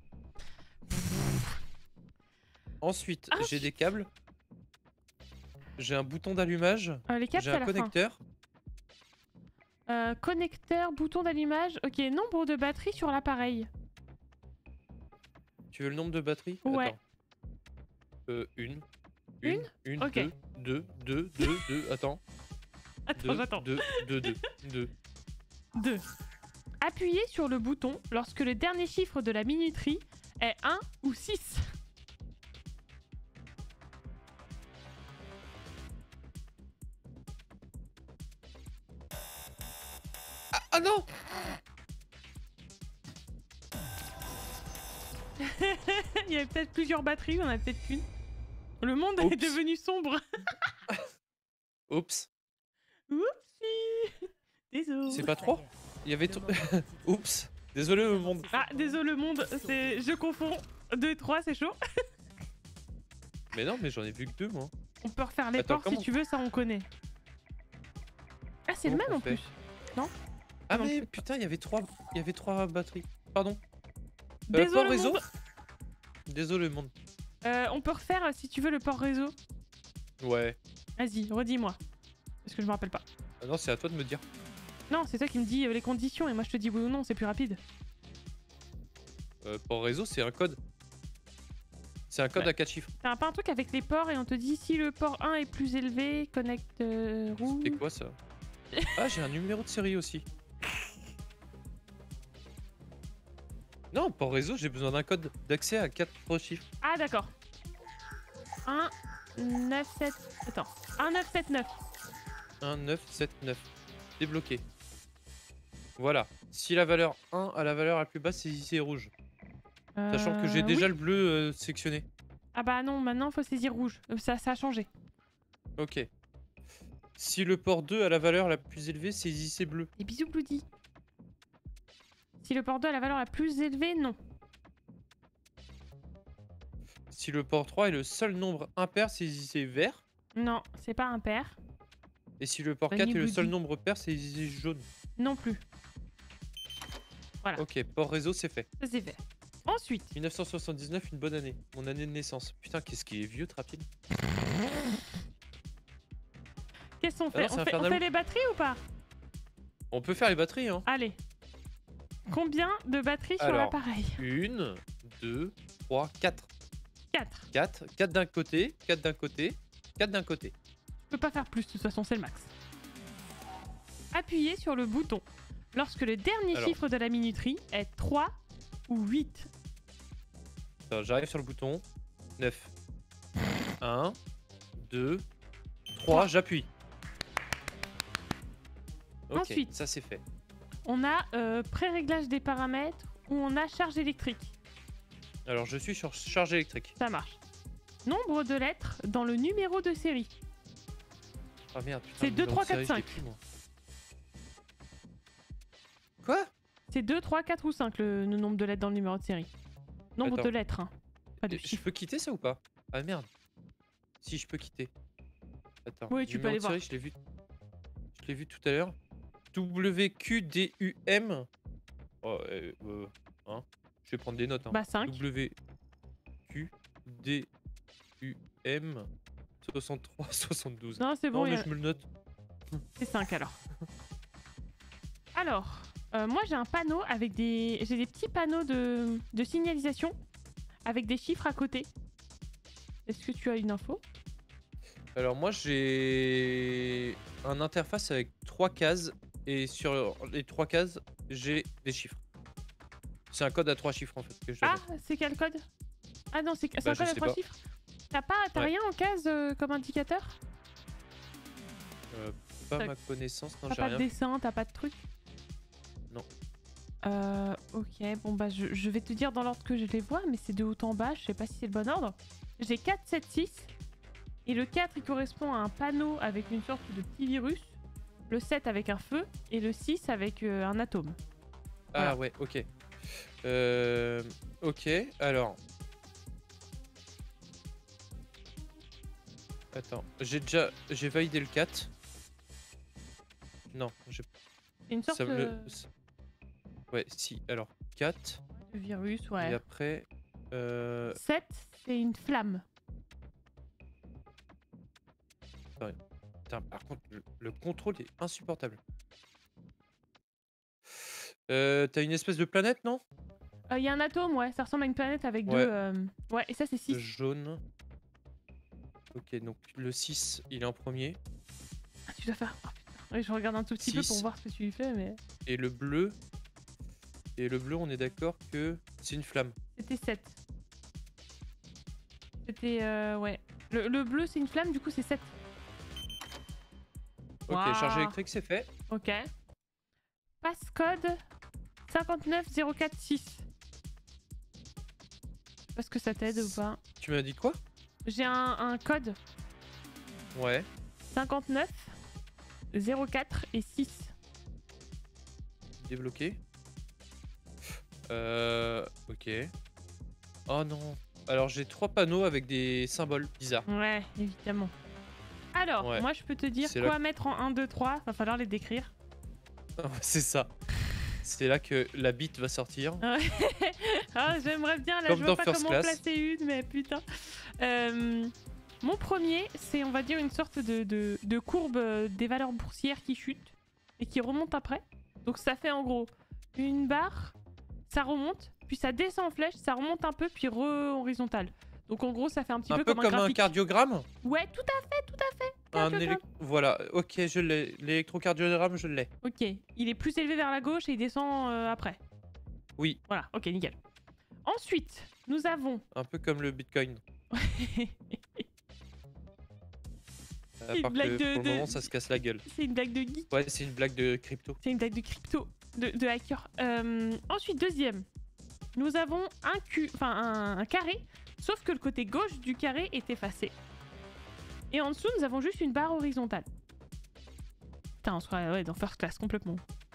Ensuite, Ah, j'ai des câbles. J'ai un bouton d'allumage. Euh, les câbles, J'ai c'est à un la fin. connecteur. Euh, connecteur, bouton d'allumage. Ok, nombre de batteries sur l'appareil. Tu veux le nombre de batteries? Ouais. Attends. Euh, une. Une Une, Ok. deux, deux, deux, deux, deux, attends. Attends, Deux, j'attends. deux, deux, deux, deux. deux. Appuyez sur le bouton lorsque le dernier chiffre de la minuterie est un ou six. Ah, ah non. Il y avait peut-être plusieurs batteries, on en a peut-être qu'une. Le monde Oups. est devenu sombre. Oups. Oupsie. Désolé. C'est pas trop. Il y avait trop. Oups. Désolé le monde. Ah, désolé le monde, c'est... je confonds. deux et trois, c'est chaud. Mais non, mais j'en ai vu que deux moi. On peut refaire les Attends, ports comment- si tu veux, ça on connaît. Ah, c'est le Comment même on en fait plus. Non Ah Non, mais je sais pas. putain, il y avait trois, il y avait trois batteries. Pardon. Euh, Désolé port le réseau. monde. Désolé le monde. Euh, on peut refaire euh, si tu veux le port réseau. Ouais. Vas-y, redis-moi. Parce que je me rappelle pas. Ah non, c'est à toi de me dire. Non, c'est toi qui me dis euh, les conditions et moi je te dis oui ou non, c'est plus rapide. Euh, port réseau, c'est un code. C'est un code Ouais. à quatre chiffres. T'as pas un truc avec les ports et on te dit si le port un est plus élevé, connecte euh, rouge. C'est quoi ça? Ah, j'ai un numéro de série aussi. Non, port réseau, j'ai besoin d'un code d'accès à quatre chiffres. Ah d'accord. un, neuf, sept... Attends. un, neuf, sept, neuf. un, neuf, sept, neuf. Débloqué. Voilà. Si la valeur un a la valeur la plus basse, c'est ici rouge. Sachant que j'ai Euh, déjà oui. le bleu euh, sectionné. Ah bah non, maintenant faut saisir rouge. Euh, Ça, ça a changé. Ok. Si le port deux a la valeur la plus élevée, c'est ici bleu. Des bisous Bloody. Si le port deux a la valeur la plus élevée, non. Si le port trois est le seul nombre impair, c'est ici vert. Non, c'est pas impair. Et si le port Bah, quatre ni est le Bloody. seul nombre pair, c'est ici jaune. Non plus. Voilà, Ok, port réseau, c'est fait. ça c'est fait. Ensuite, mille neuf cent soixante-dix-neuf, une bonne année. Mon année de naissance. Putain, qu'est-ce qui est vieux, Trapil. qu'est-ce qu'on fait Alors, c'est on, fait, on Infernal- fait les batteries ou pas? On peut faire les batteries, hein. Allez. Combien de batteries sur Alors. l'appareil? Une, deux, trois, quatre. quatre. quatre. quatre d'un côté, quatre d'un côté, quatre d'un côté. Je peux pas faire plus, de toute façon c'est le max. Appuyez sur le bouton lorsque le dernier Alors. chiffre de la minuterie est trois ou huit. Alors, j'arrive sur le bouton. neuf. un, deux, trois, j'appuie. Ok, Ensuite. ça c'est fait. On a euh, pré-réglage des paramètres ou on a charge électrique. Alors, je suis sur charge électrique. Ça marche. Nombre de lettres dans le numéro de série. Ah merde, putain. C'est le deux, numéro trois, de série, quatre, je l'ai plus, moi. Quoi? C'est deux, trois, quatre ou cinq le, le nombre de lettres dans le numéro de série. Nombre Attends. de lettres, hein. Pas de Je chiffres. peux quitter ça ou pas? Ah merde. Si, je peux quitter. Attends. Oui, tu peux numéro aller de voir. série, je l'ai vu. Je l'ai vu tout à l'heure. W Q D U M. Oh, euh, euh, hein. Je vais prendre des notes. Hein. Bah cinq. W Q D U M soixante-trois soixante-douze. Non, c'est bon, Non, il y mais a- je me le note. c'est cinq alors. Alors, euh, moi j'ai un panneau avec des... J'ai des petits panneaux de... de signalisation avec des chiffres à côté. Est-ce que tu as une info? Alors moi j'ai un interface avec trois cases et sur les trois cases j'ai des chiffres. C'est un code à trois chiffres en fait que je dois Ah, mettre. c'est quel code? Ah non, c'est c'est Bah, un je code à sais trois pas. chiffres. T'as pas, t'as Ouais. rien en case euh, comme indicateur? Euh, pas T'as- ma connaissance, non T'as j'ai pas de rien. dessin, t'as pas de truc? Non. Euh, ok, bon bah je, je vais te dire dans l'ordre que je les vois, mais c'est de haut en bas, je sais pas si c'est le bon ordre. J'ai quatre, sept, six, et le quatre il correspond à un panneau avec une sorte de petit virus, le sept avec un feu, et le six avec euh, un atome. Ah Voilà. ouais, ok. Euh, ok, alors. Attends, j'ai déjà... J'ai validé le quatre. Non, j'ai... C'est une sorte ça me le- euh, Ouais, si, alors quatre. de virus, Et ouais. après... Euh... sept, c'est une flamme. Putain, par contre, le, le contrôle est insupportable. Euh, T'as une espèce de planète, non? Il y a un atome, ouais, ça ressemble à une planète avec Ouais. deux... euh, Ouais, et ça c'est six. Jaune. Ok, donc le six, il est en premier. Ah, tu dois faire... Oh, putain. Oui, je regarde un tout petit peu pour Six. voir ce que tu lui fais, mais... Et le bleu. Et le bleu, on est d'accord que c'est une flamme. C'était sept. C'était... Euh, ouais. Le, le bleu, c'est une flamme, du coup, c'est sept. Ok, Waouh. charge électrique, c'est fait. Ok. Passcode cinquante-neuf zéro quatre six. Est-ce que ça t'aide ou pas? Tu m'as dit quoi? J'ai un, un code Ouais. cinquante-neuf zéro quatre et six. Débloqué. Euh... Ok. Oh non. Alors j'ai trois panneaux avec des symboles bizarres. Ouais, évidemment. Alors, Ouais. moi je peux te dire C'est quoi là- mettre en un, deux, trois. Va falloir les décrire. C'est ça. C'est là que la bite va sortir. Ah, j'aimerais bien, là Comme je vois dans pas First comment en Class. placer une, mais putain. Euh, mon premier, c'est on va dire une sorte de, de, de courbe euh, des valeurs boursières qui chutent et qui remonte après. Donc ça fait en gros une barre, ça remonte, puis ça descend en flèche, ça remonte un peu, puis re-horizontal. Donc en gros ça fait un petit Un peu, peu comme, comme un un graphique. cardiogramme. Ouais, tout à fait, tout à fait. Un Cardiogramme. élec- Voilà, ok, je l'ai. L'électrocardiogramme, je l'ai. Ok, il est plus élevé vers la gauche et il descend euh, après. Oui. Voilà, ok, nickel. Ensuite, nous avons... Un peu comme le bitcoin. À Une part blague que de- pour de- le moment, ça se casse la gueule. C'est une blague de geek. Ouais, c'est une blague de crypto. C'est une blague de crypto, de, de hacker. Euh, ensuite, deuxième, nous avons un, cu... enfin, un, un carré, sauf que le côté gauche du carré est effacé. Et en dessous, nous avons juste une barre horizontale. Putain, on serait ouais, dans First Class complètement.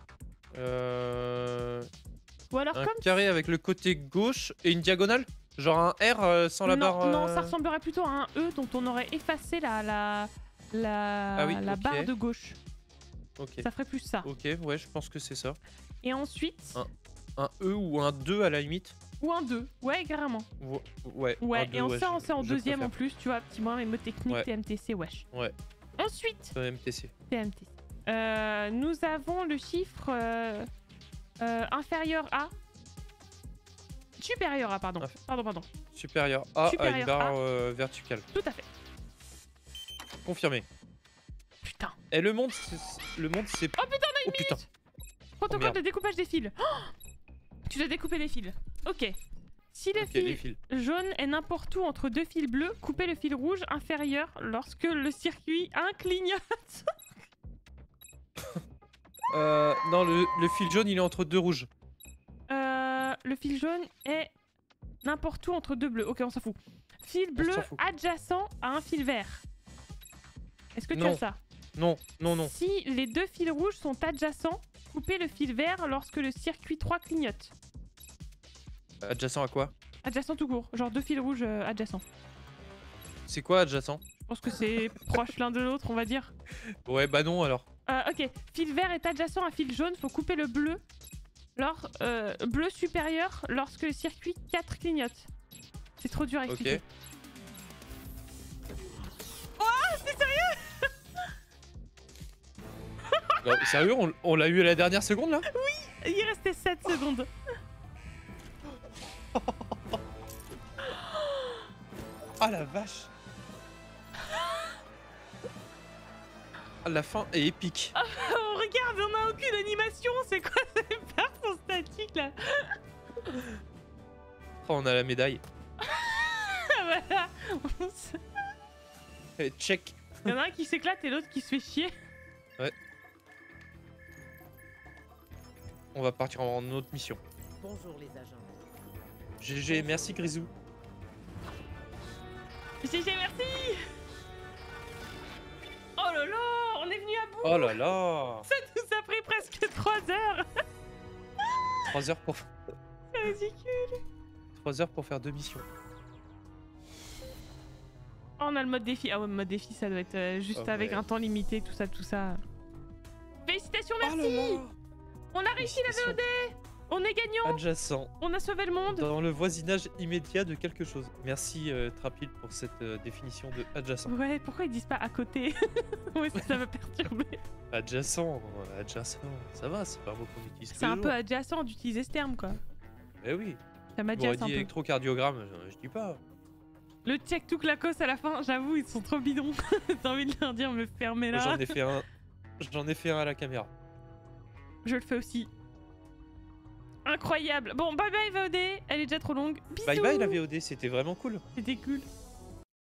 Euh... Ou alors Un comme... carré avec le côté gauche et une diagonale. Genre un R euh, sans la non, barre. non, euh, ça ressemblerait plutôt à un E dont on aurait effacé la, la, la, Ah oui, la ok. barre de gauche. Ok. Ça ferait plus ça. Ok, ouais, je pense que c'est ça. Et ensuite, Un- Un E ou un deux à la limite. ou un deux. Ouais, carrément. Ou- Ouais. Ouais, un deux, et on ouais, sait, je- on sait en je deuxième préfère. en plus, tu vois, petit moins, mais mode technique, Ouais. T M T C, wesh. Ouais. Ensuite, Euh, M T C. T M T C. Euh, nous avons le chiffre euh, euh, inférieur à... Supérieur à, pardon. Inf- Pardon, pardon. Supérieur A à Supérieur une barre A. euh, verticale. Tout à fait. Confirmé. Putain. Et le monde, c'est... le monde, c'est. Oh putain, on a une Oh putain. minute. Protocole merde. de découpage des fils. Oh, tu dois découper les fils. Ok. Si le Ok, fil les fils. jaune est n'importe où entre deux fils bleus, coupez le fil rouge inférieur lorsque le circuit inclignote. Euh, non, le, le fil jaune, il est entre deux rouges. Euh, le fil jaune est n'importe où entre deux bleus. Ok, on s'en fout. Fil On bleu s'en fout. adjacent à un fil vert. Est-ce que tu Non. as ça? Non, non, non. Si les deux fils rouges sont adjacents, coupez le fil vert lorsque le circuit trois clignote. Adjacent à quoi? Adjacent tout court. Genre deux fils rouges euh, adjacents. C'est quoi adjacent? Je pense que c'est proche l'un de l'autre, on va dire. Ouais, bah non alors. Euh, ok, fil vert est adjacent à fil jaune, faut couper le bleu. Lors, euh, bleu supérieur lorsque le circuit quatre clignote. C'est trop dur à expliquer. Ok. Oh, c'est sérieux? Non, sérieux, on, on l'a eu à la dernière seconde là? Il restait sept secondes. Ah la vache. Ah, la fin est épique. Oh, regarde, on a aucune animation. C'est quoi ces barres sont statiques là? Oh, on a la médaille. Voilà. On se- Eh, check. Il y en a un qui s'éclate et l'autre qui se fait chier. On va partir en autre mission. Bonjour les agents. G G, merci Grisou. G G, merci. Oh là là, on est venu à bout. Oh là là. Ça nous a pris presque trois heures. trois heures pour... C'est ridicule. trois heures pour faire deux missions. Oh, on a le mode défi. Ah ouais, le mode défi, ça doit être euh, juste Oh, avec ouais. un temps limité, tout ça, tout ça. Félicitations, merci. Oh là là. On a réussi la V O D. On est gagnant. Adjacent. On a sauvé le monde. Dans le voisinage immédiat de quelque chose. Merci euh, Trapil pour cette euh, définition de adjacent. Ouais, pourquoi ils disent pas à côté? Ouais, ça, ça m'a perturbé. Adjacent, euh, adjacent, ça va, c'est pas un mot qu'on utilise tous C'est les un peu jours. adjacent d'utiliser ce terme, quoi. Eh oui, Ça m'a on dit aurait assez un dit peu. électrocardiogramme, je, je dis pas. Le check tout clacos à la fin, j'avoue, ils sont trop bidons. T'as envie de leur dire, me fermer Moi, là. J'en ai fait un, j'en ai fait un à la caméra. Je le fais aussi. Incroyable. Bon, bye bye V O D. Elle est déjà trop longue. Bisous. Bye bye la V O D, c'était vraiment cool. C'était cool.